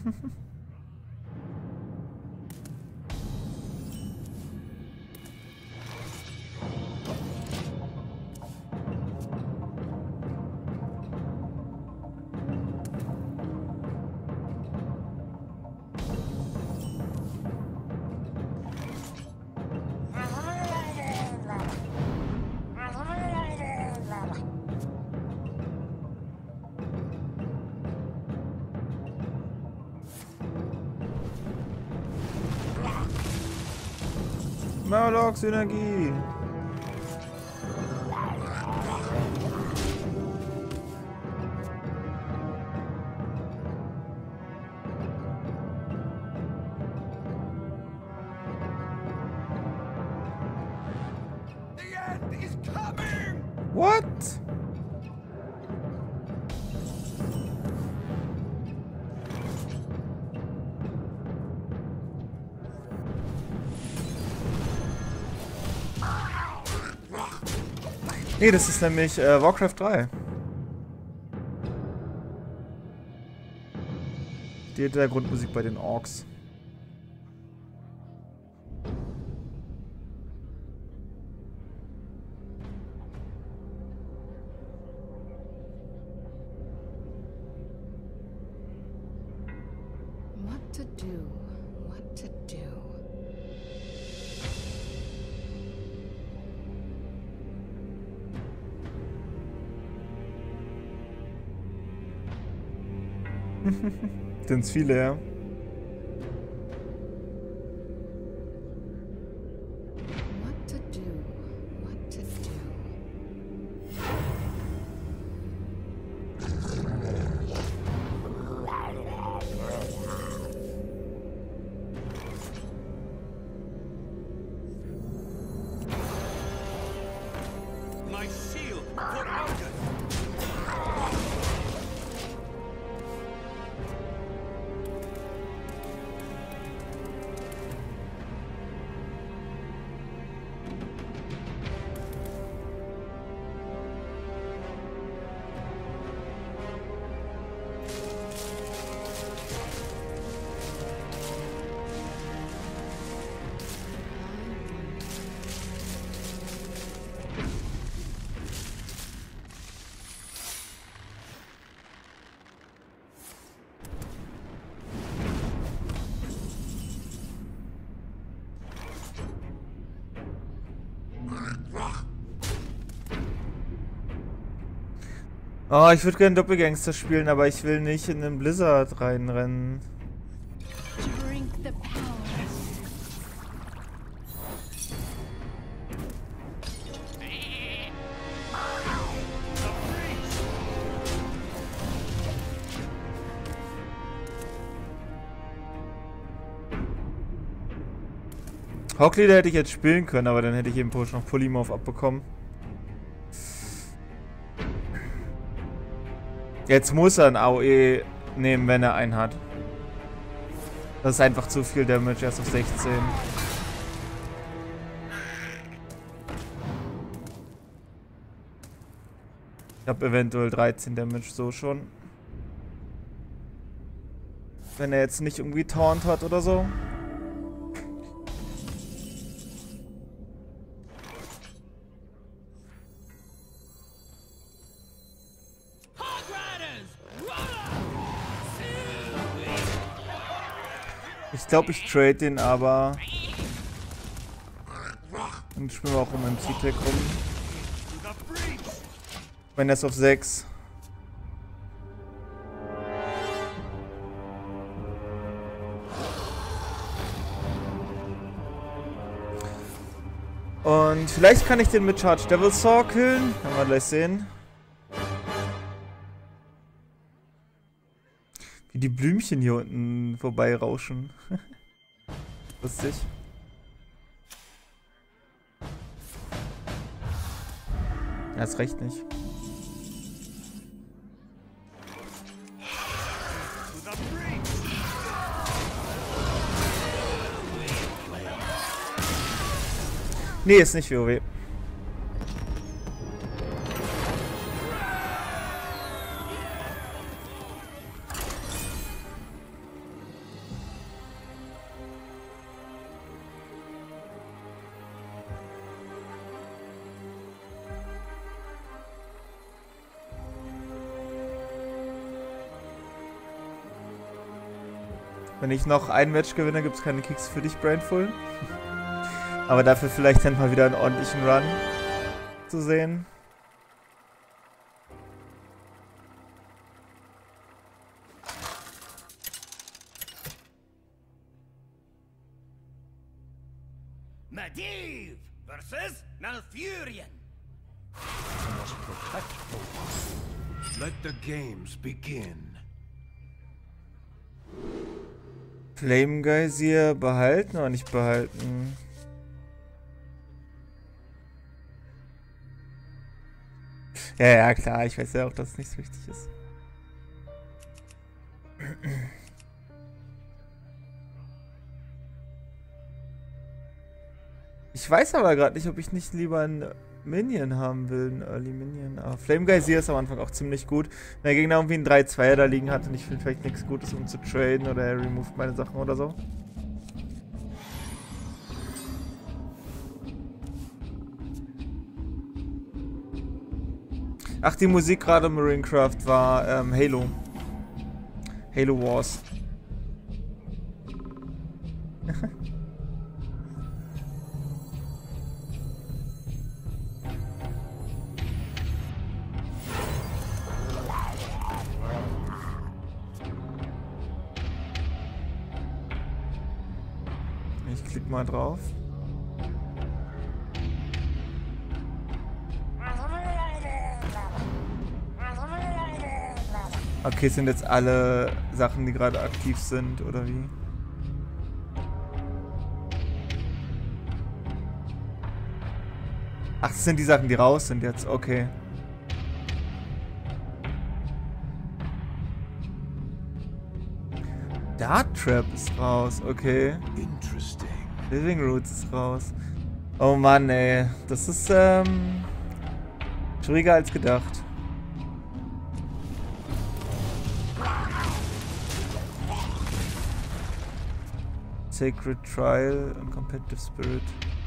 Murloc Synergie. The end is coming. What? Nee, das ist nämlich äh, Warcraft drei. Die Hintergrundmusik bei den Orks. What to do? What to do? Sind's viele, ja. What to do? What to do? My shield for Argon. Oh, ich würde gerne Doppelgangster spielen, aber ich will nicht in den Blizzard reinrennen. Drink the power. Hawkleader hätte ich jetzt spielen können, aber dann hätte ich eben Push noch Polymorph abbekommen. Jetzt muss er ein A O E nehmen, wenn er einen hat. Das ist einfach zu viel Damage, erst auf sechzehn. Ich habe eventuell dreizehn Damage so schon. Wenn er jetzt nicht irgendwie Taunt hat oder so. Ich glaube, ich trade den aber. Und spielen wir auch um M C-Tech rum. Wenn er ist auf sechs. Und vielleicht kann ich den mit Charge Devil Saw killen. Können wir gleich sehen. Wie die Blümchen hier unten vorbei rauschen. Lustig. Ja, ist recht nicht. Nee, ist nicht WoW. Wenn ich noch ein Match gewinne, gibt es keine Kicks für dich, Brainful. Aber dafür vielleicht dann mal wieder einen ordentlichen Run zu sehen. Medivh versus Malfurion. Let the games begin. Flame Geysir behalten oder nicht behalten? Ja, ja, klar, ich weiß ja auch, dass es nicht so wichtig ist. Ich weiß aber gerade nicht, ob ich nicht lieber einen Minion haben will, einen Early Minion. Aber Flame Geysir ist am Anfang auch ziemlich gut. Wenn der Gegner irgendwie einen drei zwei da liegen hat und ich finde vielleicht nichts Gutes, um zu traden oder er removed meine Sachen oder so. Ach, die Musik gerade im Marinecraft war ähm, Halo. Halo Wars. Ich klick mal drauf. Okay, sind jetzt alle Sachen, die gerade aktiv sind, oder wie? Ach, das sind die Sachen, die raus sind jetzt, okay. Dart Trap ist raus, okay. Interesting. Living Roots ist raus. Oh Mann, ey. Das ist, ähm... schwieriger als gedacht. Sacred Trial und Competitive Spirit.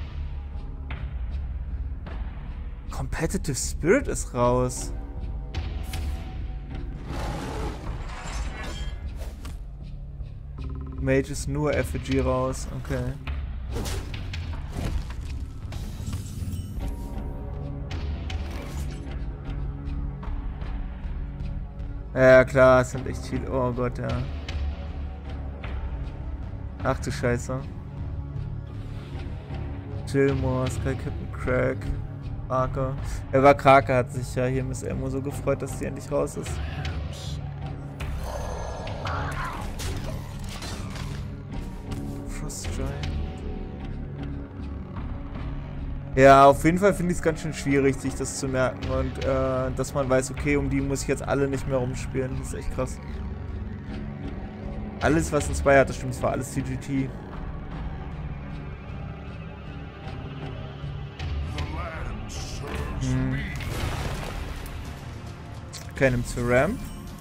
Competitive Spirit ist raus. Mage ist nur Effigy raus, okay. Ja, klar, es sind echt viele. Oh Gott, ja. Ach du Scheiße. Gilmore, Sky Captain Craig, Krake. Er war Krake, hat sich ja hier Miss Elmo so gefreut, dass die endlich raus ist. Frost Giant. Ja, auf jeden Fall finde ich es ganz schön schwierig, sich das zu merken und äh, dass man weiß, okay, um die muss ich jetzt alle nicht mehr rumspielen. Das ist echt krass. Alles, was ein zwei hat, das stimmt, es war alles C G T. Hm. Okay, nimm zu Ramp.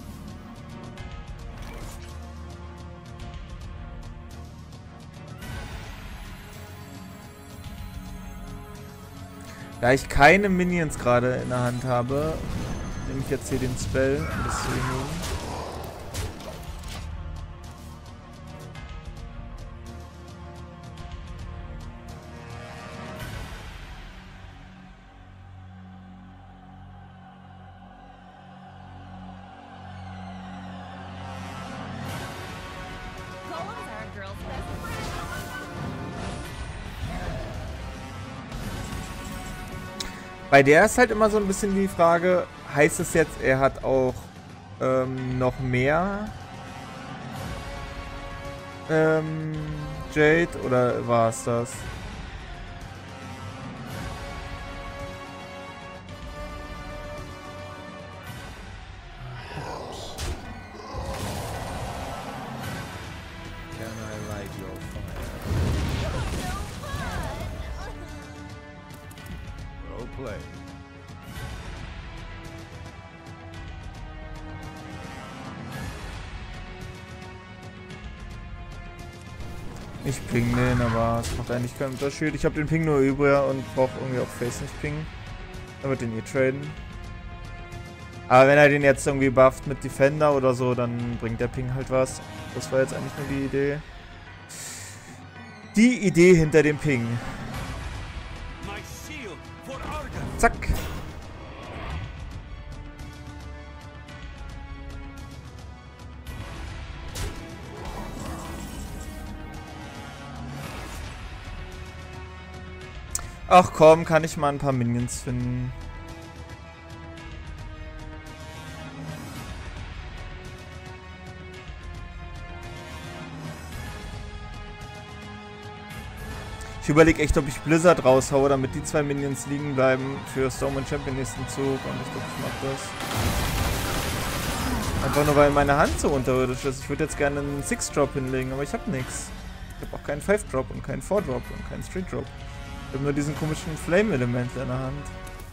Da ich keine Minions gerade in der Hand habe, nehme ich jetzt hier den Spell, um das zu nehmen. Bei der ist halt immer so ein bisschen die Frage, heißt es jetzt, er hat auch ähm, noch mehr ähm, Jade oder war es das? Ich ping den, aber es macht eigentlich keinen Unterschied. Ich habe den Ping nur übrig und brauche irgendwie auch Face nicht pingen. Dann wird den hier traden. Aber wenn er den jetzt irgendwie bufft mit Defender oder so, dann bringt der Ping halt was. Das war jetzt eigentlich nur die Idee. Die Idee hinter dem Ping. Zack. Ach komm, kann ich mal ein paar Minions finden. Ich überlege echt, ob ich Blizzard raushaue, damit die zwei Minions liegen bleiben für Storm Champion nächsten Zug. Und ich glaube, ich mache das. Einfach nur, weil meine Hand so unterirdisch ist. Ich würde jetzt gerne einen six Drop hinlegen, aber ich habe nichts. Ich habe auch keinen five Drop und keinen four Drop und keinen Street Drop. Ich habe nur diesen komischen Flame-Element in der Hand.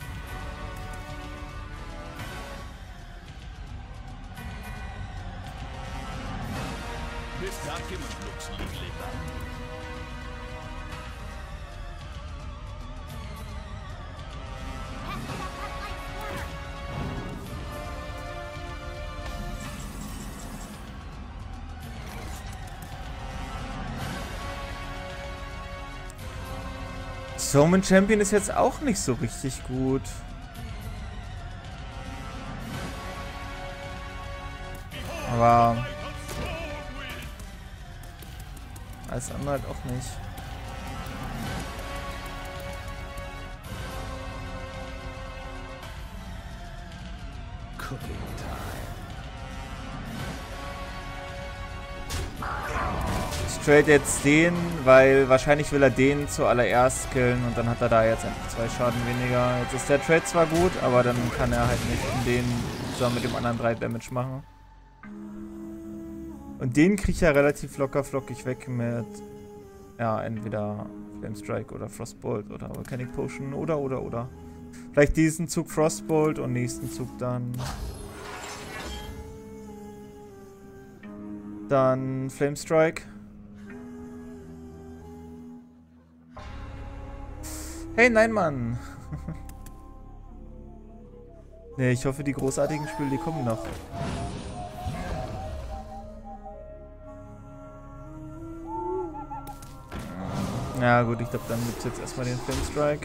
Storm Champion ist jetzt auch nicht so richtig gut. Aber alles andere halt auch nicht. Cooking time. Straight jetzt den, weil wahrscheinlich will er den zuallererst killen und dann hat er da jetzt einfach zwei Schaden weniger. Jetzt ist der Trade zwar gut, aber dann kann er halt nicht in den zusammen mit dem anderen drei Damage machen. Und den kriege ich ja relativ locker flockig weg mit, ja, entweder Flame Strike oder Frostbolt oder Volcanic Potion oder, oder, oder. Vielleicht diesen Zug Frostbolt und nächsten Zug dann... Dann Flame Strike. Hey, nein, Mann! Ne, ich hoffe, die großartigen Spiele, die kommen noch. Ja gut, ich glaube, dann gibt es jetzt erstmal den Flame Strike.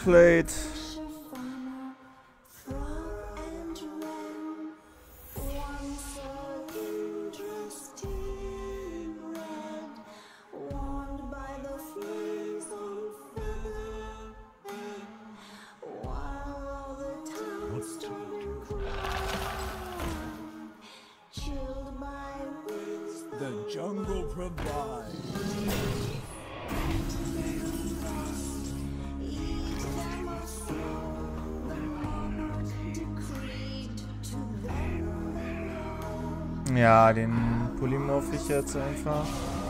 Breastplate. The jungle provides. Ja, den polymorph ich jetzt einfach.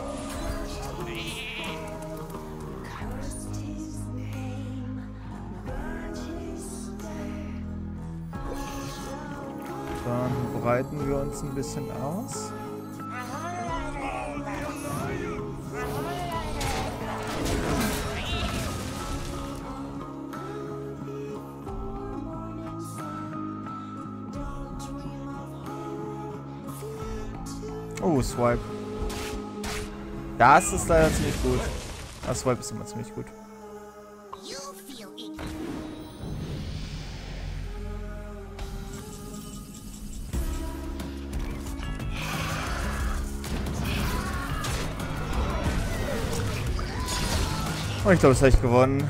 Dann breiten wir uns ein bisschen aus. Oh, Swipe. Das ist leider ziemlich gut. Das Swipe ist immer ziemlich gut. You feel it. Oh, ich glaube, das habe ich gewonnen.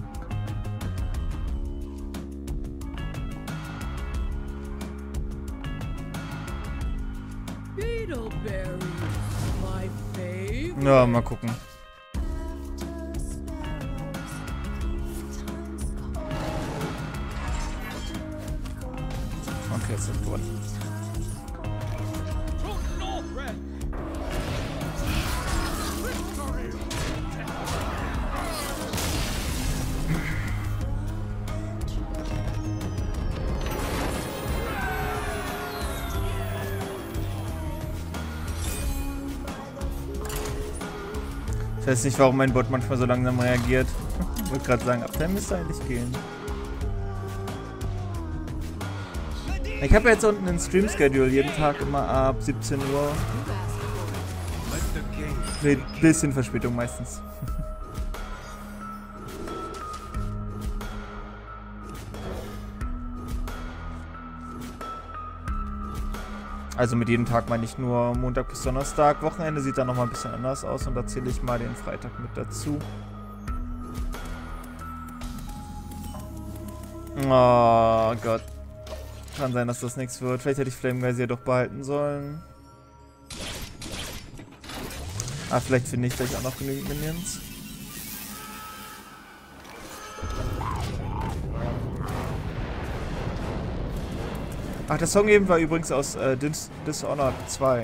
Ja, mal gucken. Okay, jetzt ist gewonnen. Ich weiß nicht, warum mein Bot manchmal so langsam reagiert. Ich wollte gerade sagen, ab der müsste eigentlich gehen. Ich habe jetzt unten einen Stream-Schedule, jeden Tag immer ab siebzehn Uhr. Mit bisschen Verspätung meistens. Also mit jedem Tag meine ich nur Montag bis Donnerstag. Wochenende sieht dann nochmal ein bisschen anders aus und da zähle ich mal den Freitag mit dazu. Oh Gott. Kann sein, dass das nichts wird. Vielleicht hätte ich Flame Geysir doch behalten sollen. Ah, vielleicht finde ich gleich auch noch genügend Minions. Ach, der Song eben war übrigens aus äh, Dis Dishonored zwei.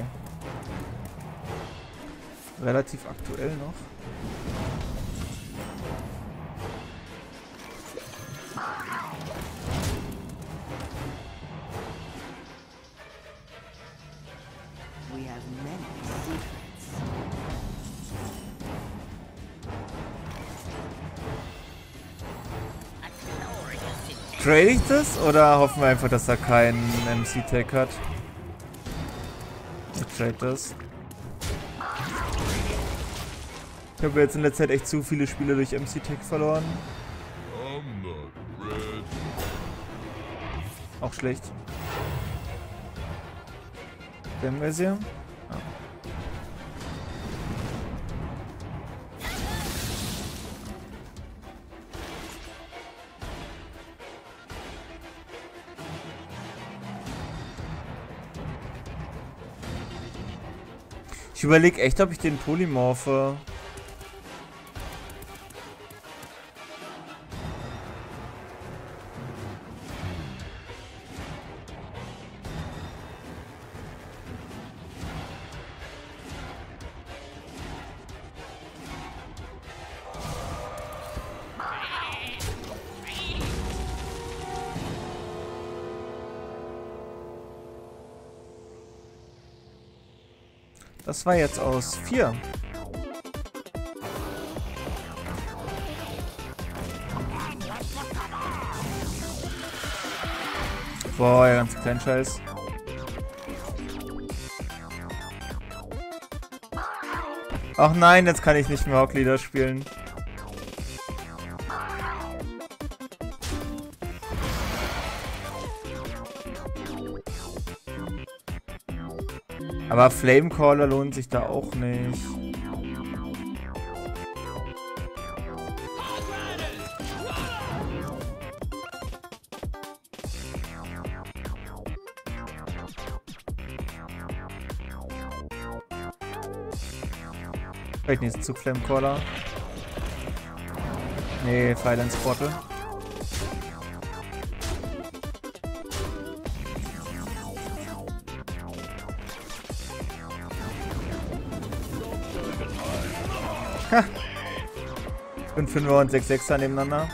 Relativ aktuell noch. We have many secrets. Trade ich das oder hoffen wir einfach, dass er keinen M C-Tag hat? Ich trade das. Ich habe jetzt in letzter Zeit echt zu viele Spiele durch M C-Tag verloren. Auch schlecht. Flame Geysir? Ah. Ich überlege echt, ob ich den polymorphe. Das war jetzt aus vier. Boah, ja, ganz kleinen Scheiß. Ach nein, jetzt kann ich nicht mehr Hawk Leader spielen. Aber Flamecaller lohnt sich da auch nicht. Vielleicht nächsten Zug Flamecaller. Nee, Silence Portal. Ha! fünf Fünfer und sechs Sechser nebeneinander.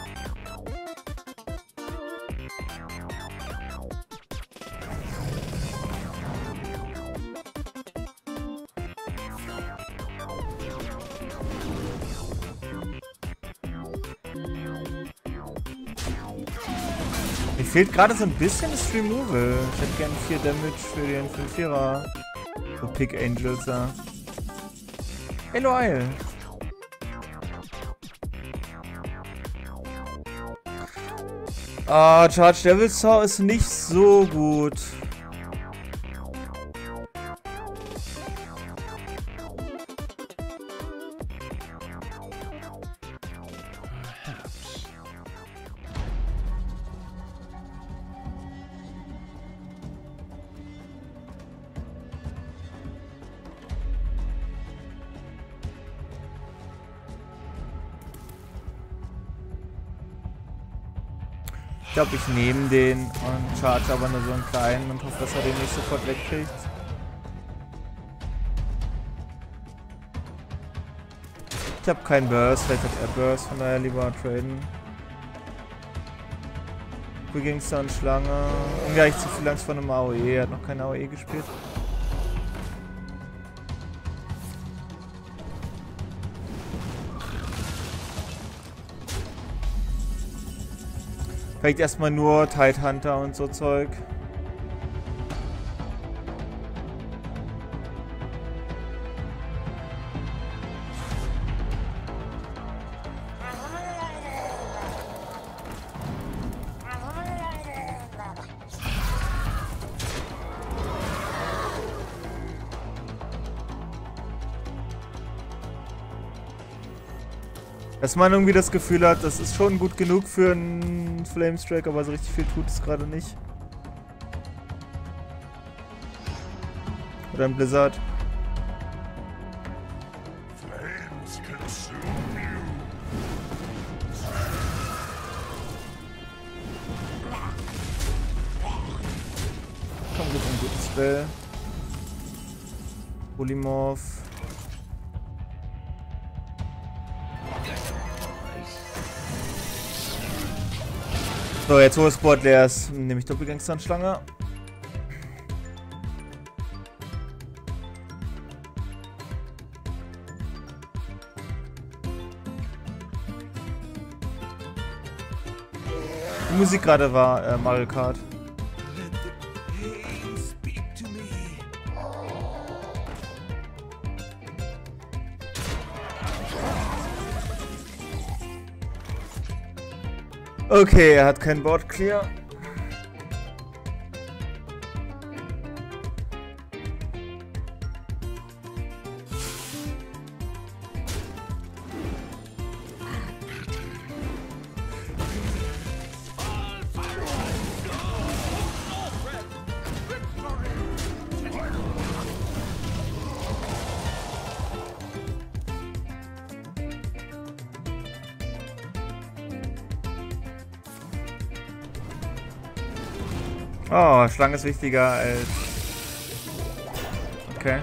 Mir fehlt gerade so ein bisschen das Removal. Ich hätte gerne vier Damage für den fünf Vierer. So Pick Angels da. Eloil. Ah, Charge Devil Saw ist nicht so gut. Ich glaube, ich nehme den und charge aber nur so einen kleinen und hoffe, dass er den nicht sofort wegkriegt. Ich habe keinen Burst, vielleicht hat er Burst, von daher lieber traden. Gangster und Schlange. Und ja, ich zu viel Angst vor einem A O E, er hat noch keine A O E gespielt. Vielleicht erstmal nur Tidehunter und so Zeug. Dass man irgendwie das Gefühl hat, das ist schon gut genug für einen Flamestrike, aber so richtig viel tut es gerade nicht. Oder ein Blizzard. Komm, gut, ein gutes Spell. Polymorph. So, jetzt wo das Board leer ist, nehme ich Doppelgangster-Schlange. Die Musik gerade war äh, Mario Kart. Okay, er hat kein Board clear. Oh, Schlange ist wichtiger als... Okay.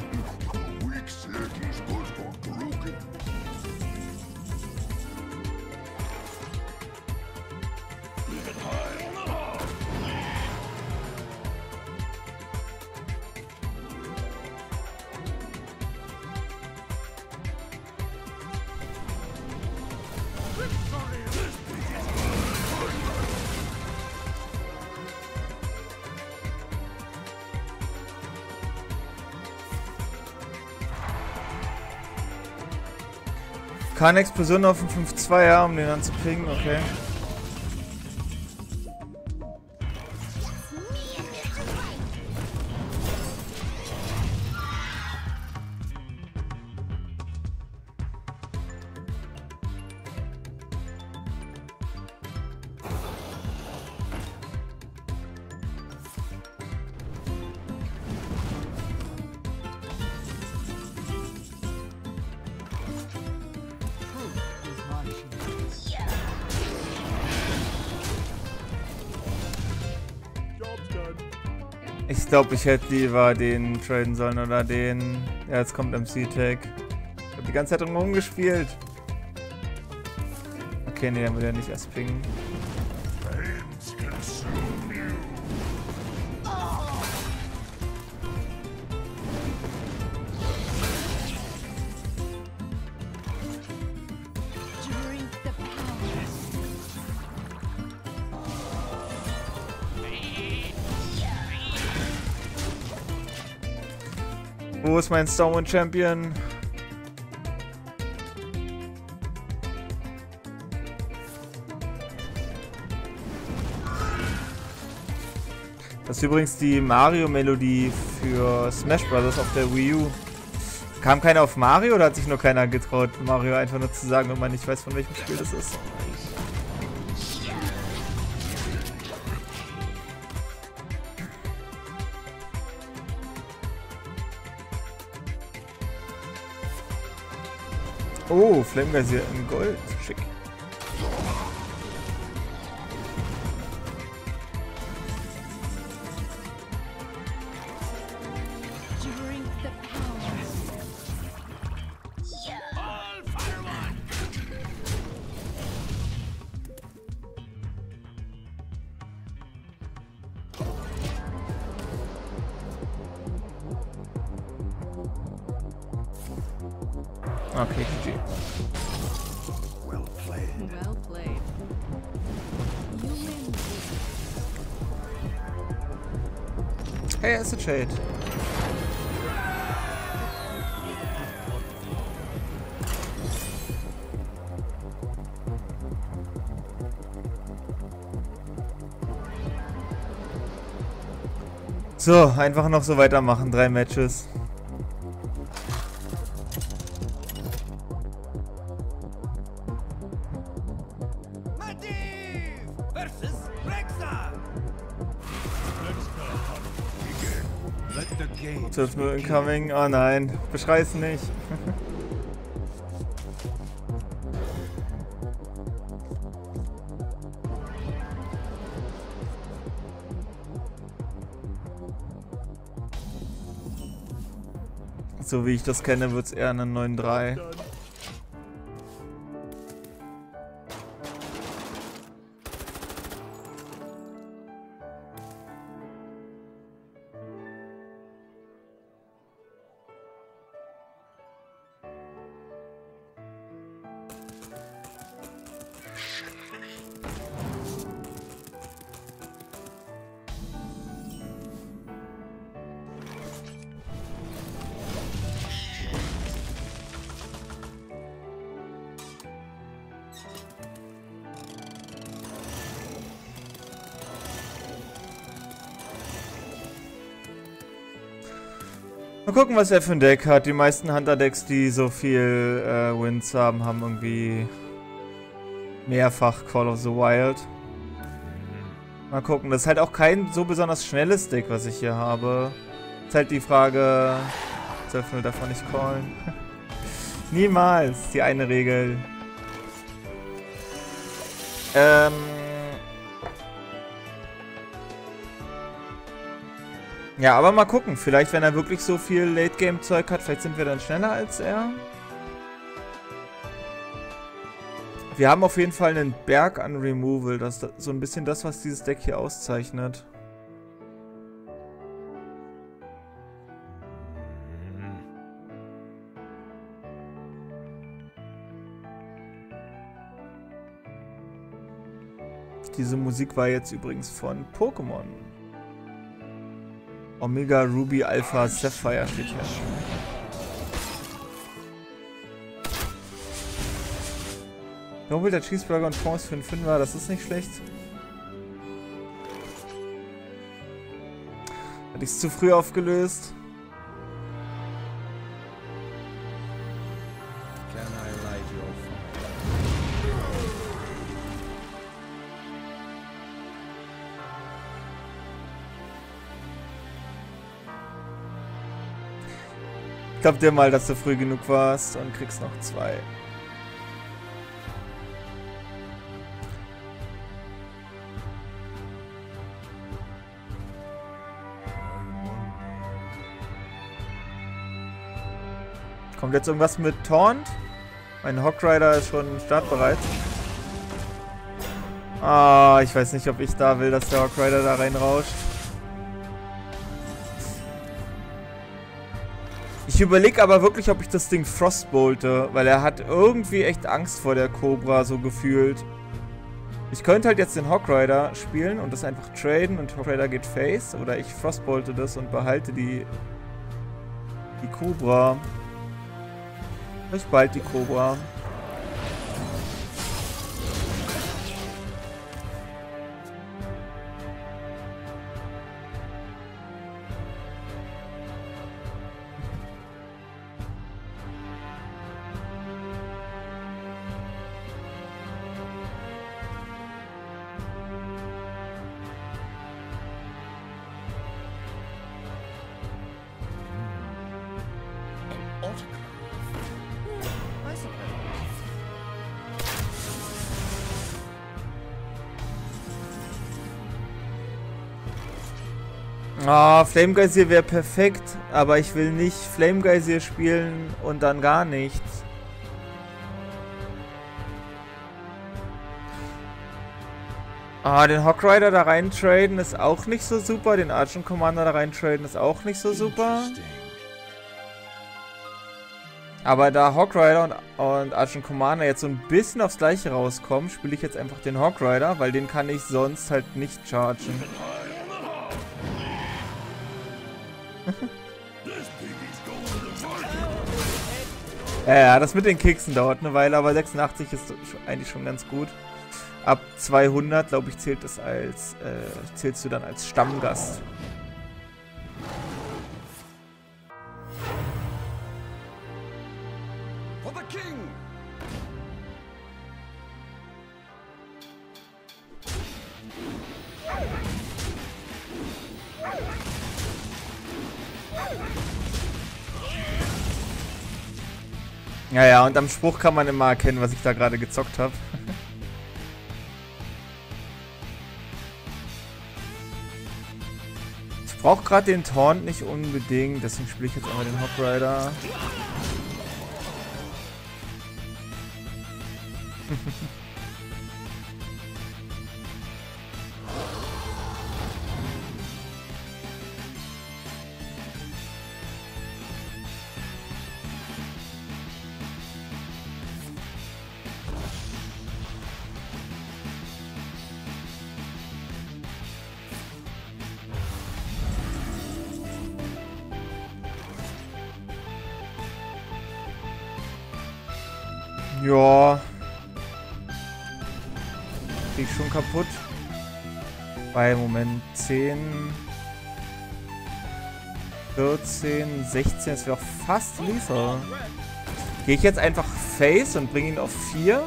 Keine Explosion auf dem fünf Zweier, um den dann zu pingen, okay. Ich glaube, ich hätte lieber den traden sollen oder den. Ja, jetzt kommt M C-Tag. Ich habe die ganze Zeit drum rumgespielt. Okay, nee, dann will er nicht erst pingen. Wo ist mein Stormwind Champion? Das ist übrigens die Mario-Melodie für Smash Bros. Auf der Wii U. Kam keiner auf Mario oder hat sich nur keiner getraut, Mario einfach nur zu sagen, wenn man nicht weiß, von welchem Spiel das ist? Oh, Flamgeysir in Gold. Schick. Okay, G G. Well played. Well played. You win. Hey, es ist Shade. So, einfach noch so weitermachen. Drei Matches. zwölf null incoming. Oh nein, beschrei's nicht. So wie ich das kenne, wird's eher eine neun drei. Mal gucken, was er für ein Deck hat. Die meisten Hunter-Decks, die so viel äh, Wins haben, haben irgendwie mehrfach Call of the Wild. Mal gucken. Das ist halt auch kein so besonders schnelles Deck, was ich hier habe. Ist halt die Frage, zwölf null darf man nicht callen. Niemals, die eine Regel. Ähm... Ja, aber mal gucken. Vielleicht, wenn er wirklich so viel Late-Game-Zeug hat, vielleicht sind wir dann schneller als er. Wir haben auf jeden Fall einen Berg an Removal. Das ist so ein bisschen das, was dieses Deck hier auszeichnet. Diese Musik war jetzt übrigens von Pokémon. Omega, Ruby, Alpha, Sapphire steht hier. Nobel, der Cheeseburger und Fonds für einen Fünfer, das ist nicht schlecht. Hatte ich es zu früh aufgelöst? Ich glaub dir mal, dass du früh genug warst und kriegst noch zwei. Kommt jetzt irgendwas mit Taunt? Mein Hawk Rider ist schon startbereit. Ah, ich weiß nicht, ob ich da will, dass der Hawk Rider da reinrauscht. Ich überlege aber wirklich, ob ich das Ding Frostbolte, weil er hat irgendwie echt Angst vor der Cobra, so gefühlt. Ich könnte halt jetzt den Hawk Rider spielen und das einfach traden und Hawk Rider geht Face. Oder ich Frostbolte das und behalte die, die Cobra. Ich behalte die Cobra. Ah, Flame Geysir wäre perfekt, aber ich will nicht Flame Geysir spielen und dann gar nichts. Ah, den Hawk Rider da rein traden ist auch nicht so super, den Archon Commander da rein traden ist auch nicht so super. Aber da Hawk Rider und, und Archon Commander jetzt so ein bisschen aufs gleiche rauskommen, spiele ich jetzt einfach den Hawk Rider, weil den kann ich sonst halt nicht chargen. Ja, ja, das mit den Keksen dauert eine Weile, aber sechsundachtzig ist eigentlich schon ganz gut. Ab zweihundert, glaube ich, zählt das als, äh, zählst du dann als Stammgast. For the king! Ja, ja, und am Spruch kann man immer erkennen, was ich da gerade gezockt habe. Ich brauche gerade den Taunt nicht unbedingt, deswegen spiele ich jetzt einmal den Hawk Rider. Ja. Krieg ich schon kaputt. Bei Moment zehn, vierzehn, sechzehn, das wäre auch fast Lethal. Gehe ich jetzt einfach Face und bringe ihn auf vier?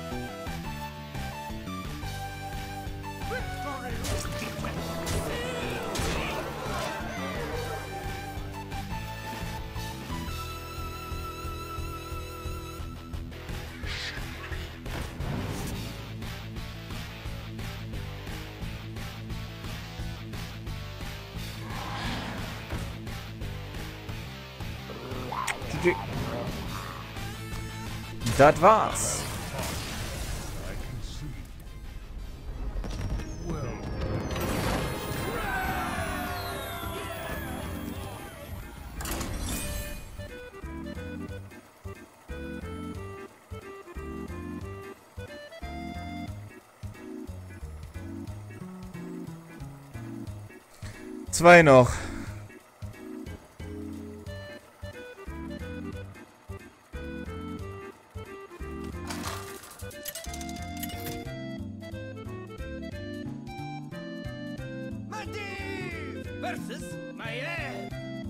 Das war's. Zwei noch. Versus Maiev!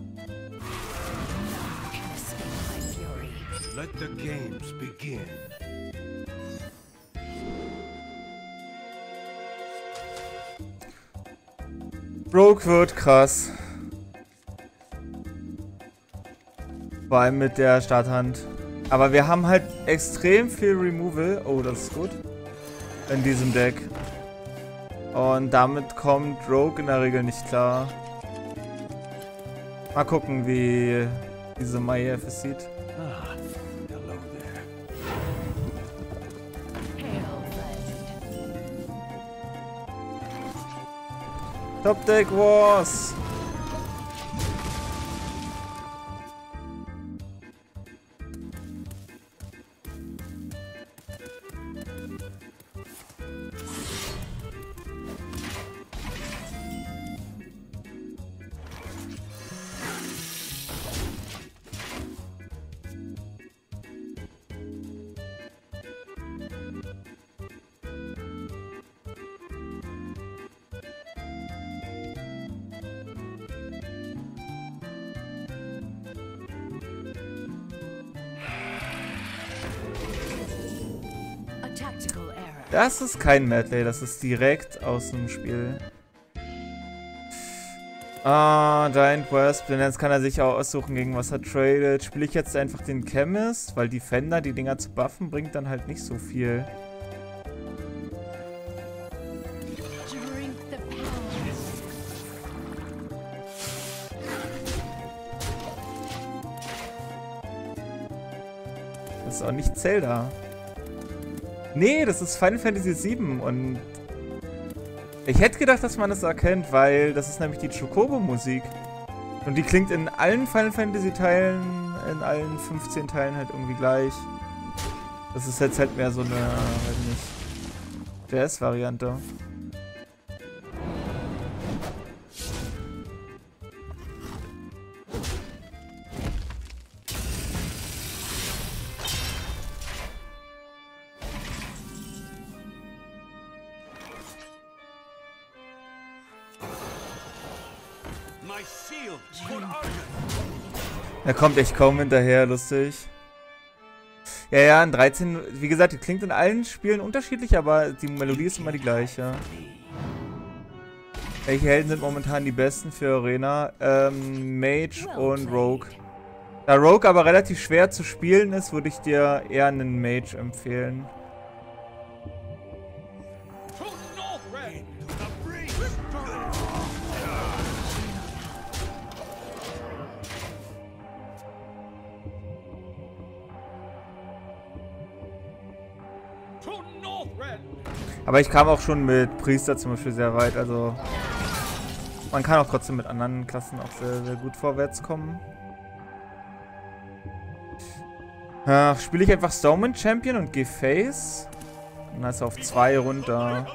Let the games begin. Broke wird krass. Vor allem mit der Starthand. Aber wir haben halt extrem viel Removal. Oh, das ist gut. In diesem Deck. Und damit kommt Rogue in der Regel nicht klar. Mal gucken, wie diese Maiev es sieht. Ah, Top Deck Wars. Das ist kein Medley, das ist direkt aus dem Spiel. Ah, Giant Wasp, denn jetzt kann er sich auch aussuchen, gegen was er tradet. Spiele ich jetzt einfach den Chemist, weil Defender, die Dinger zu buffen, bringt dann halt nicht so viel. Das ist auch nicht Zelda. Nee, das ist Final Fantasy sieben und ich hätte gedacht, dass man das erkennt, weil das ist nämlich die Chocobo-Musik. Und die klingt in allen Final Fantasy-Teilen, in allen fünfzehn Teilen halt irgendwie gleich. Das ist jetzt halt mehr so eine, weiß nicht, Jazz-Variante. Er kommt echt kaum hinterher, lustig. Ja, ja, in dreizehn, wie gesagt, die klingt in allen Spielen unterschiedlich, aber die Melodie ist immer die gleiche. Welche Helden sind momentan die besten für Arena? Ähm, Mage und Rogue. Da Rogue aber relativ schwer zu spielen ist, würde ich dir eher einen Mage empfehlen. Aber ich kam auch schon mit Priester zum Beispiel sehr weit, also man kann auch trotzdem mit anderen Klassen auch sehr, sehr gut vorwärts kommen. Ja, spiele ich einfach Stowman Champion und gehe Face. Dann ist er auf zwei runter.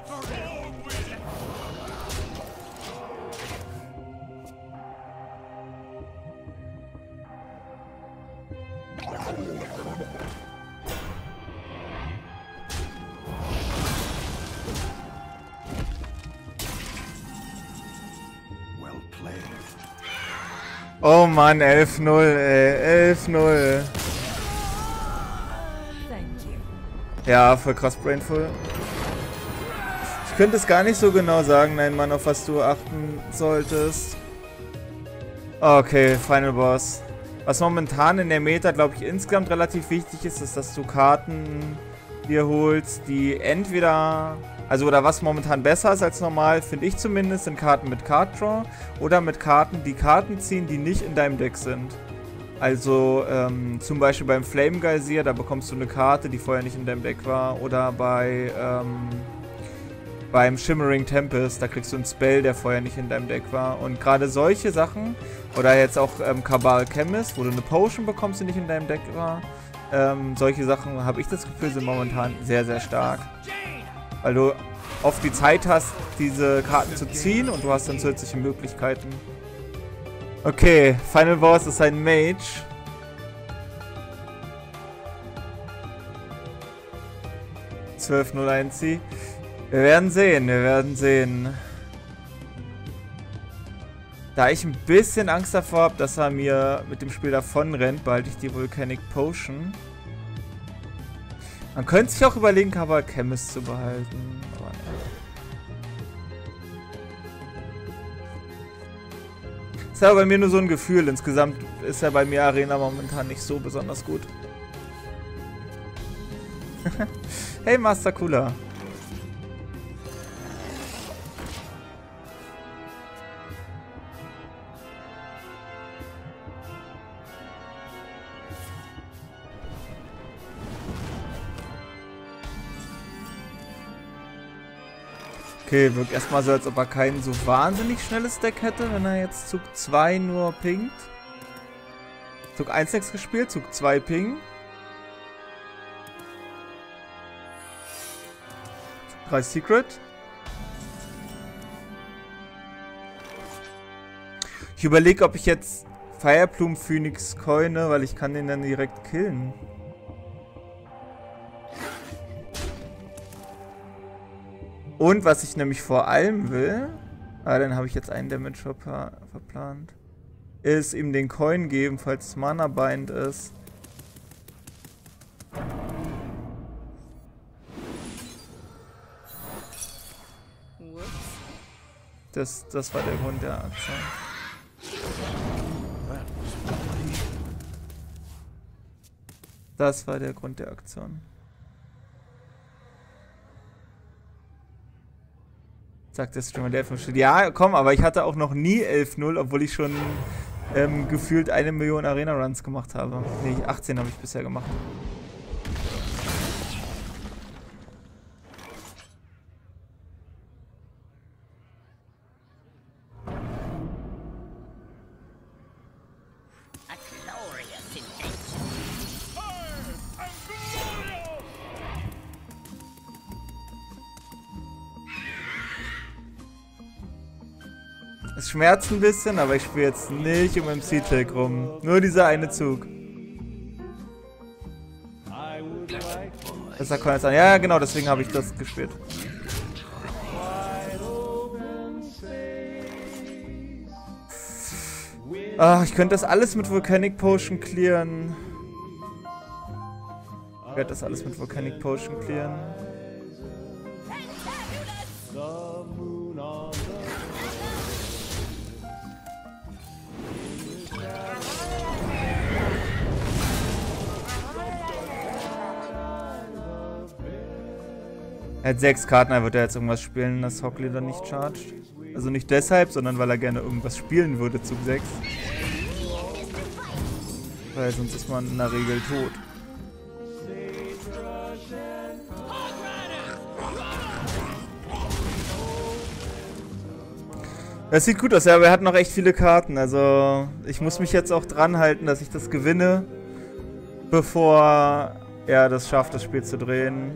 Oh Mann, elf null, ey. elf null. Ja, voll krass brainful. Ich könnte es gar nicht so genau sagen, nein, Mann, auf was du achten solltest. Okay, Final Boss. Was momentan in der Meta, glaube ich, insgesamt relativ wichtig ist, ist, dass du Karten dir holst, die entweder... Also, oder was momentan besser ist als normal, finde ich zumindest, sind Karten mit Card Draw oder mit Karten, die Karten ziehen, die nicht in deinem Deck sind. Also, ähm, zum Beispiel beim Flame Geysir, da bekommst du eine Karte, die vorher nicht in deinem Deck war. Oder bei, ähm, beim Shimmering Tempest, da kriegst du einen Spell, der vorher nicht in deinem Deck war. Und gerade solche Sachen, oder jetzt auch ähm, Cabal Chemist, wo du eine Potion bekommst, die nicht in deinem Deck war. Ähm, solche Sachen, habe ich das Gefühl, sind momentan sehr, sehr stark. Weil du oft die Zeit hast, diese Karten zu ziehen und du hast dann zusätzliche Möglichkeiten. Okay, Final Boss ist ein Mage. zwölf null eins C. Wir werden sehen, wir werden sehen. Da ich ein bisschen Angst davor habe, dass er mir mit dem Spiel davon rennt, behalte ich die Volcanic Potion. Man könnte sich auch überlegen, Cabal Chemist zu behalten. Aber ne. Ist aber bei mir nur so ein Gefühl. Insgesamt ist ja bei mir Arena momentan nicht so besonders gut. Hey, Master Cooler. Okay, wirkt erstmal so, als ob er kein so wahnsinnig schnelles Deck hätte, wenn er jetzt Zug zwei nur pingt. Zug eins Decks gespielt, Zug zwei ping. Zug drei Secret. Ich überlege, ob ich jetzt Fireblume Phoenix coine, weil ich kann den dann direkt killen. Und was ich nämlich vor allem will, ah, dann habe ich jetzt einen Damage verpla verplant, ist ihm den Coin geben, falls es Mana Bind ist. Das, das war der Grund der Aktion. Das war der Grund der Aktion. Sagt der Streamer, der elf null. Ja, komm, aber ich hatte auch noch nie elf null, obwohl ich schon ähm, gefühlt eine Million Arena-Runs gemacht habe. Nee, achtzehn habe ich bisher gemacht. Es schmerzt ein bisschen, aber ich spiele jetzt nicht um M C-Tag rum. Nur dieser eine Zug. Das kann jetzt an. Ja, genau, deswegen habe ich das gespielt. Ah, ich könnte das alles mit Volcanic Potion clearen. Ich werde das alles mit Volcanic Potion clearen. Er hat sechs Karten, er wird ja jetzt irgendwas spielen, das Hockley dann nicht charged. Also nicht deshalb, sondern weil er gerne irgendwas spielen würde, Zug sechs. Weil sonst ist man in der Regel tot. Das sieht gut aus, ja, aber er hat noch echt viele Karten. Also ich muss mich jetzt auch dran halten, dass ich das gewinne, bevor er das schafft, das Spiel zu drehen.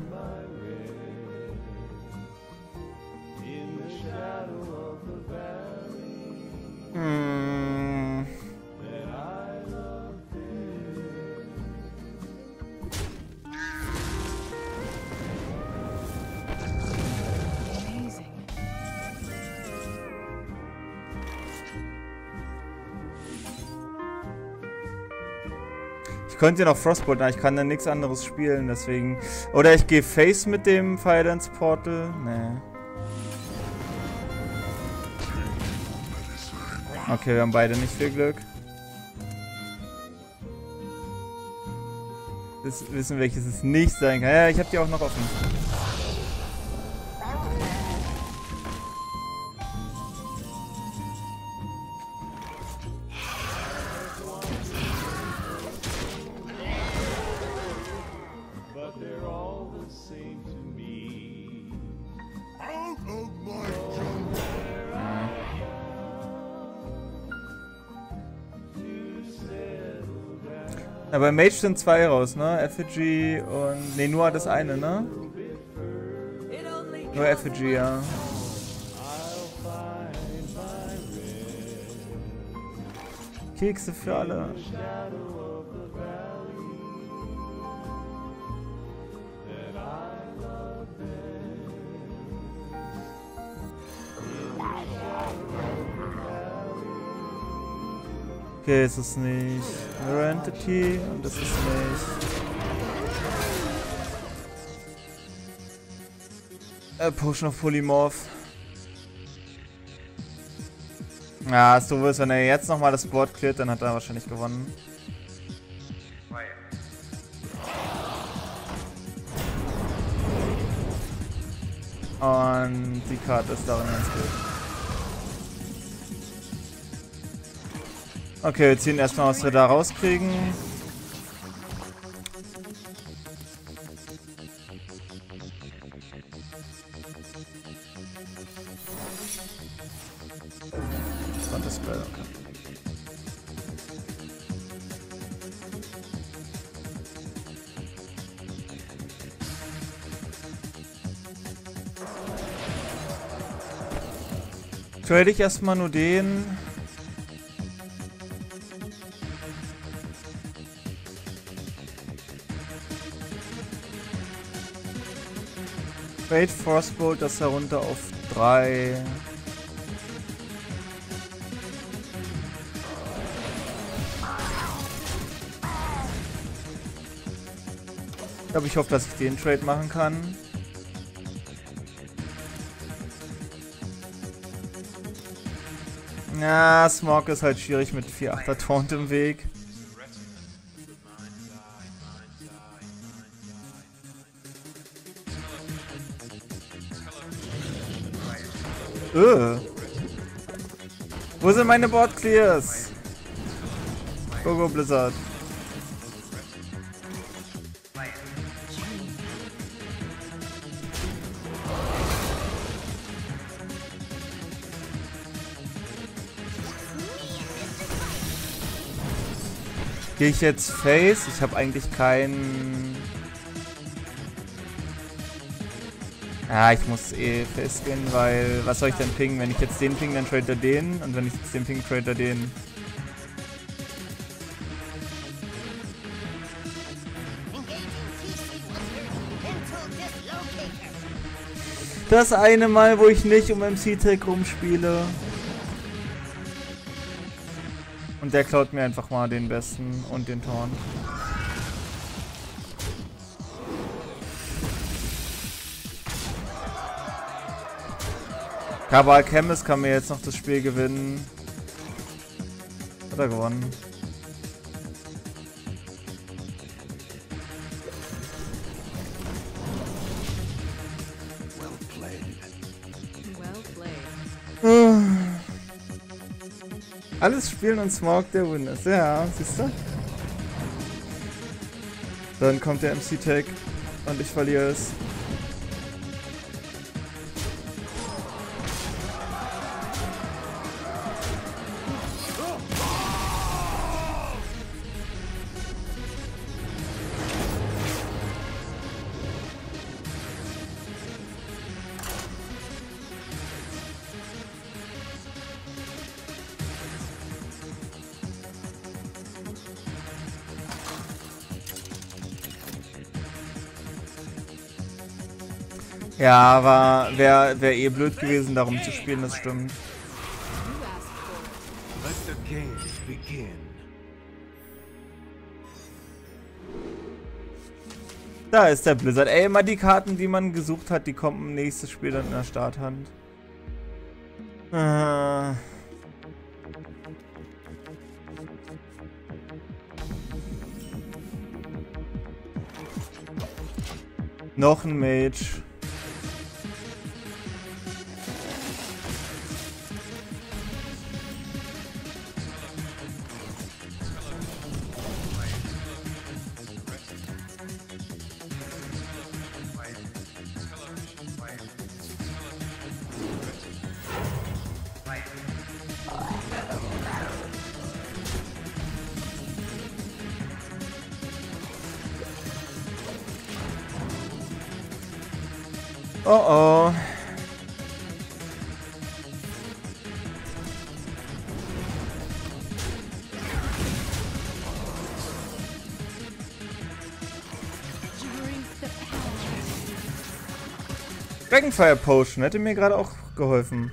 Hm. Ich könnte noch Frostbolt, aber ich kann dann nichts anderes spielen, deswegen. Oder ich gehe Face mit dem Fire Dance Portal. Nee. Okay, wir haben beide nicht viel Glück. Das wissen, welches es nicht sein kann. Ja, ich habe die auch noch offen. Ja, bei Mage sind zwei raus, ne? Effigy und... Ne, nur das eine, ne? Nur Effigy, ja. Kekse für alle. Okay, es ist nicht Mirror Entity und es ist nicht äh, Potion of Polymorph. Ja, ist doof, wenn er jetzt nochmal das Board cleart, dann hat er wahrscheinlich gewonnen. Und die Karte ist darin ganz gut. Okay, wir ziehen erstmal, was wir da rauskriegen. und Dispel, okay. Trade ich erstmal nur den. Trade Frostbolt das herunter auf drei. Ich glaube, ich hoffe, dass ich den Trade machen kann. Ja, Smog ist halt schwierig mit vier achter Taunt im Weg. Öh. Wo sind meine Board Clears? Go, go, Blizzard. Gehe ich jetzt Face? Ich habe eigentlich keinen... Ja, ich muss eh Face gehen, weil... Was soll ich denn pingen? Wenn ich jetzt den ping, dann trade er den. Und wenn ich jetzt den ping, trade er den. Das eine Mal, wo ich nicht um M C-Tech rumspiele. Und der klaut mir einfach mal den besten und den Torn. Cabal Chemist kann mir jetzt noch das Spiel gewinnen. Hat er gewonnen. Alles spielen und Smog der Win ist. Ja, siehst du? Dann kommt der M C-Tag und ich verliere es. Ja, aber wäre wär eh blöd gewesen, darum zu spielen, das stimmt. Let the games begin. Da ist der Blizzard. Ey, immer die Karten, die man gesucht hat, die kommen im nächsten Spiel dann in der Starthand. Äh. Noch ein Mage. Oh oh. Dragonfire Potion hätte mir gerade auch geholfen.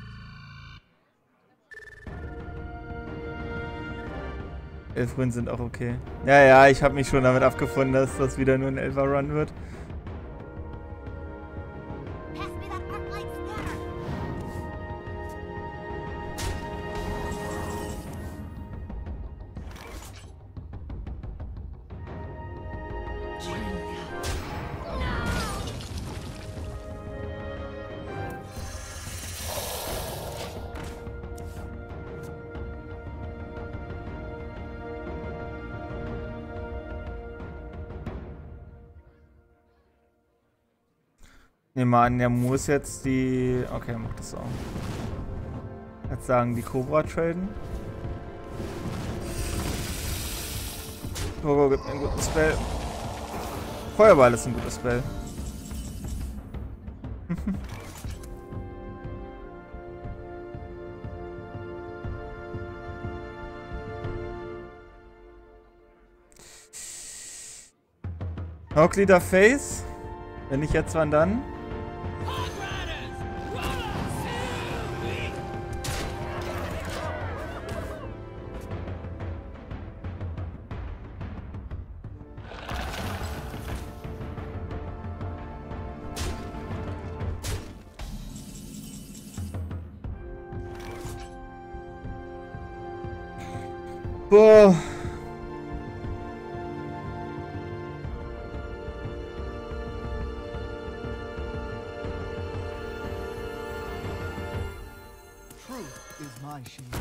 Elf Runen sind auch okay. Ja, ja, ich habe mich schon damit abgefunden, dass das wieder nur ein Elfer Run wird. Nehmen wir an, der muss jetzt die... Okay, macht das auch. Jetzt sagen die Cobra traden. Togo gibt mir einen guten Spell. Feuerball ist ein gutes Spell. Hockleader Face. Wenn nicht jetzt, wann dann? Boah. Truth is my shield.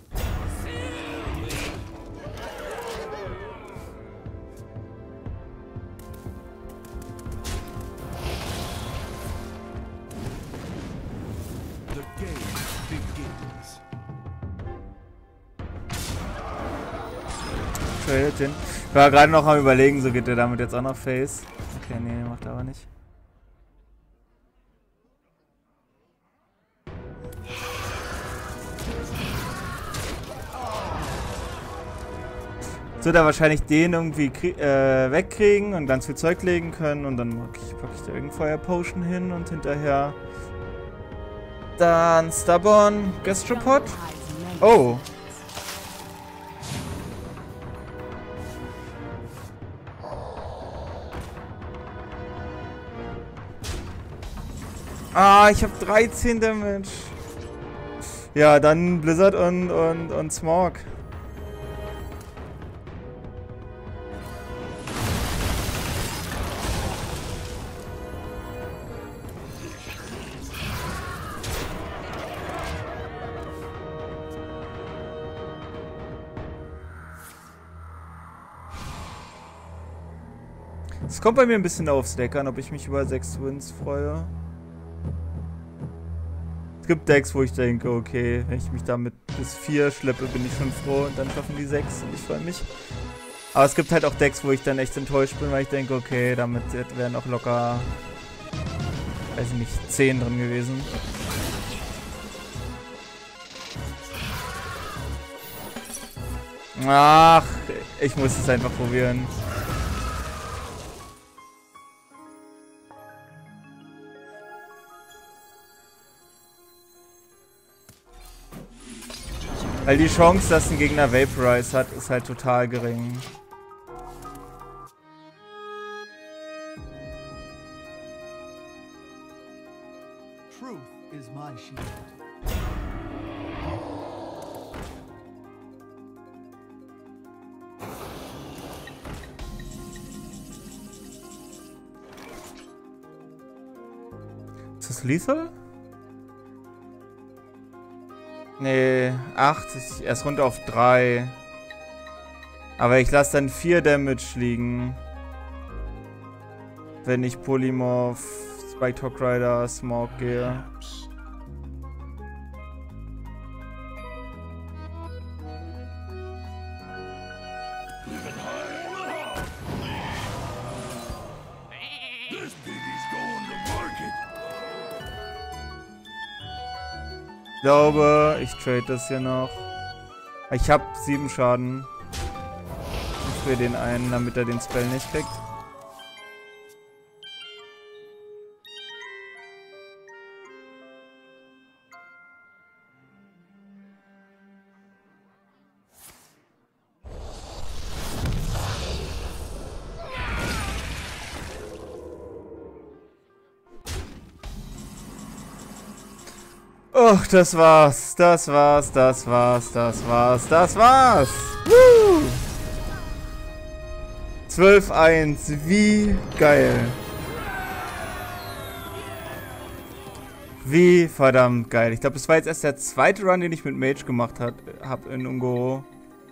The game begins. Den. Ich war gerade noch am Überlegen, so geht der damit jetzt auch noch Face. Okay, nee, macht er aber nicht. Jetzt wird er wahrscheinlich den irgendwie äh, wegkriegen und ganz viel Zeug legen können und dann packe ich, pack ich da irgendein Fire Potion hin und hinterher dann Stubborn Gastropod. Oh. Ah, ich habe dreizehn Damage. Ja, dann Blizzard und, und, und Smog. Es kommt bei mir ein bisschen aufs Deck an, ob ich mich über sechs Wins freue. Es gibt Decks, wo ich denke, okay, wenn ich mich damit bis vier schleppe, bin ich schon froh und dann schaffen die sechs und ich freue mich. Aber es gibt halt auch Decks, wo ich dann echt enttäuscht bin, weil ich denke, okay, damit wären auch locker, weiß ich nicht, zehn drin gewesen. Ach, ich muss es einfach probieren. Weil die Chance, dass ein Gegner Vaporize hat, ist halt total gering. Truth is my shield. Ist das lethal? Nee, acht, er ist runter auf drei. Aber ich lasse dann vier Damage liegen. Wenn ich Polymorph, Spike Hawk Rider, Smog gehe. This piggy's going to market. Ich glaube, ich trade das hier noch. Ich habe sieben Schaden. Ich will den einen, damit er den Spell nicht kriegt. Och, das war's, das war's, das war's, das war's, das war's. Woo! zwölf eins, wie geil. Wie verdammt geil. Ich glaube, das war jetzt erst der zweite Run, den ich mit Mage gemacht habe in Un'Goro.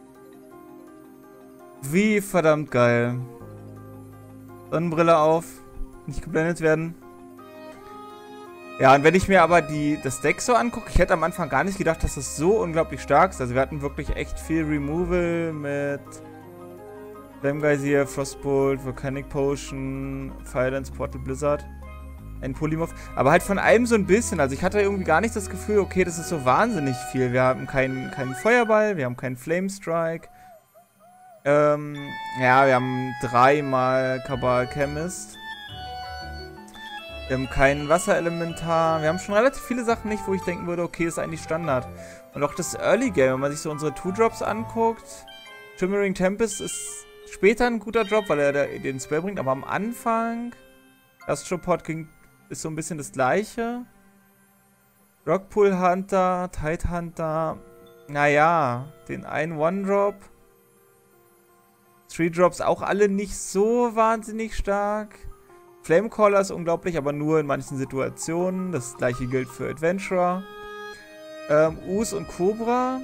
Wie verdammt geil. Sonnenbrille auf, nicht geblendet werden. Ja, und wenn ich mir aber die, das Deck so angucke, ich hätte am Anfang gar nicht gedacht, dass das so unglaublich stark ist. Also wir hatten wirklich echt viel Removal mit Flame Geysir, Frostbolt, Volcanic Potion, Fire Dance, Portal Blizzard, ein Polymorph. Aber halt von allem so ein bisschen. Also ich hatte irgendwie gar nicht das Gefühl, okay, das ist so wahnsinnig viel. Wir haben keinen keinen Feuerball, wir haben keinen Flame Strike. Ähm, ja, wir haben dreimal Cabal Chemist. Wir haben keinen Wasserelementar. Wir haben schon relativ viele Sachen nicht, wo ich denken würde, okay, ist eigentlich Standard. Und auch das Early Game, wenn man sich so unsere Two-Drops anguckt. Shimmering Tempest ist später ein guter Drop, weil er den Spell bringt. Aber am Anfang, Astropod ist so ein bisschen das gleiche. Rockpool Hunter, Tide Hunter. Naja, den einen One-Drop. Three Drops auch alle nicht so wahnsinnig stark. Flamecaller ist unglaublich, aber nur in manchen Situationen. Das gleiche gilt für Adventurer. Ähm, Us und Cobra.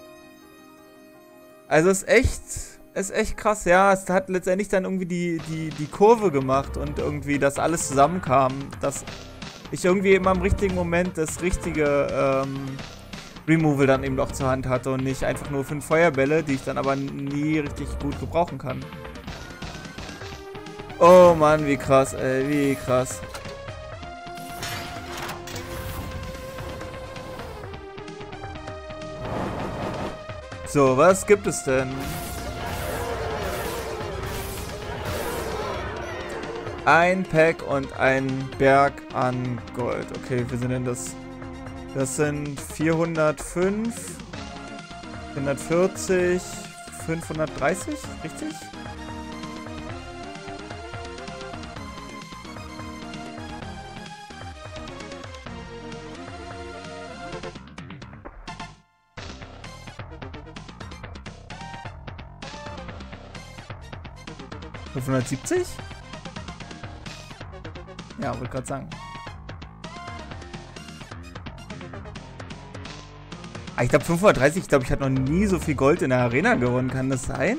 Also ist echt, ist echt krass. Ja, es hat letztendlich dann irgendwie die, die, die Kurve gemacht und irgendwie, dass alles zusammenkam. Dass ich irgendwie immer im richtigen Moment das richtige ähm, Removal dann eben auch zur Hand hatte und nicht einfach nur fünf Feuerbälle, die ich dann aber nie richtig gut gebrauchen kann. Oh Mann, wie krass, ey, wie krass. So, was gibt es denn? Ein Pack und ein Berg an Gold. Okay, wir sind denn das? Das sind vierhundertfünf, hundertvierzig, fünfhundertdreißig, richtig? fünfhundertsiebzig? Ja, wollte gerade sagen. Ah, ich glaube fünfhundertdreißig, ich glaube, ich habe noch nie so viel Gold in der Arena gewonnen. Kann das sein?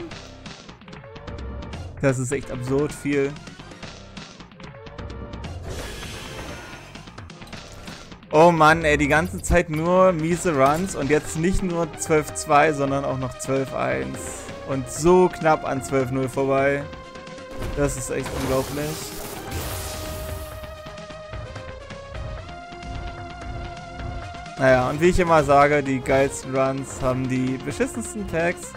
Das ist echt absurd viel. Oh Mann, ey, die ganze Zeit nur miese Runs und jetzt nicht nur zwölf zwei, sondern auch noch zwölf eins. Und so knapp an zwölf null vorbei. Das ist echt unglaublich. Naja, und wie ich immer sage, die geilsten Runs haben die beschissensten Tags.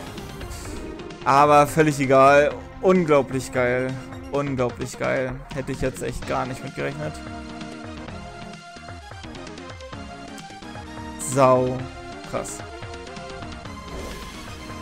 Aber völlig egal. Unglaublich geil. Unglaublich geil. Hätte ich jetzt echt gar nicht mit gerechnet. Sau krass.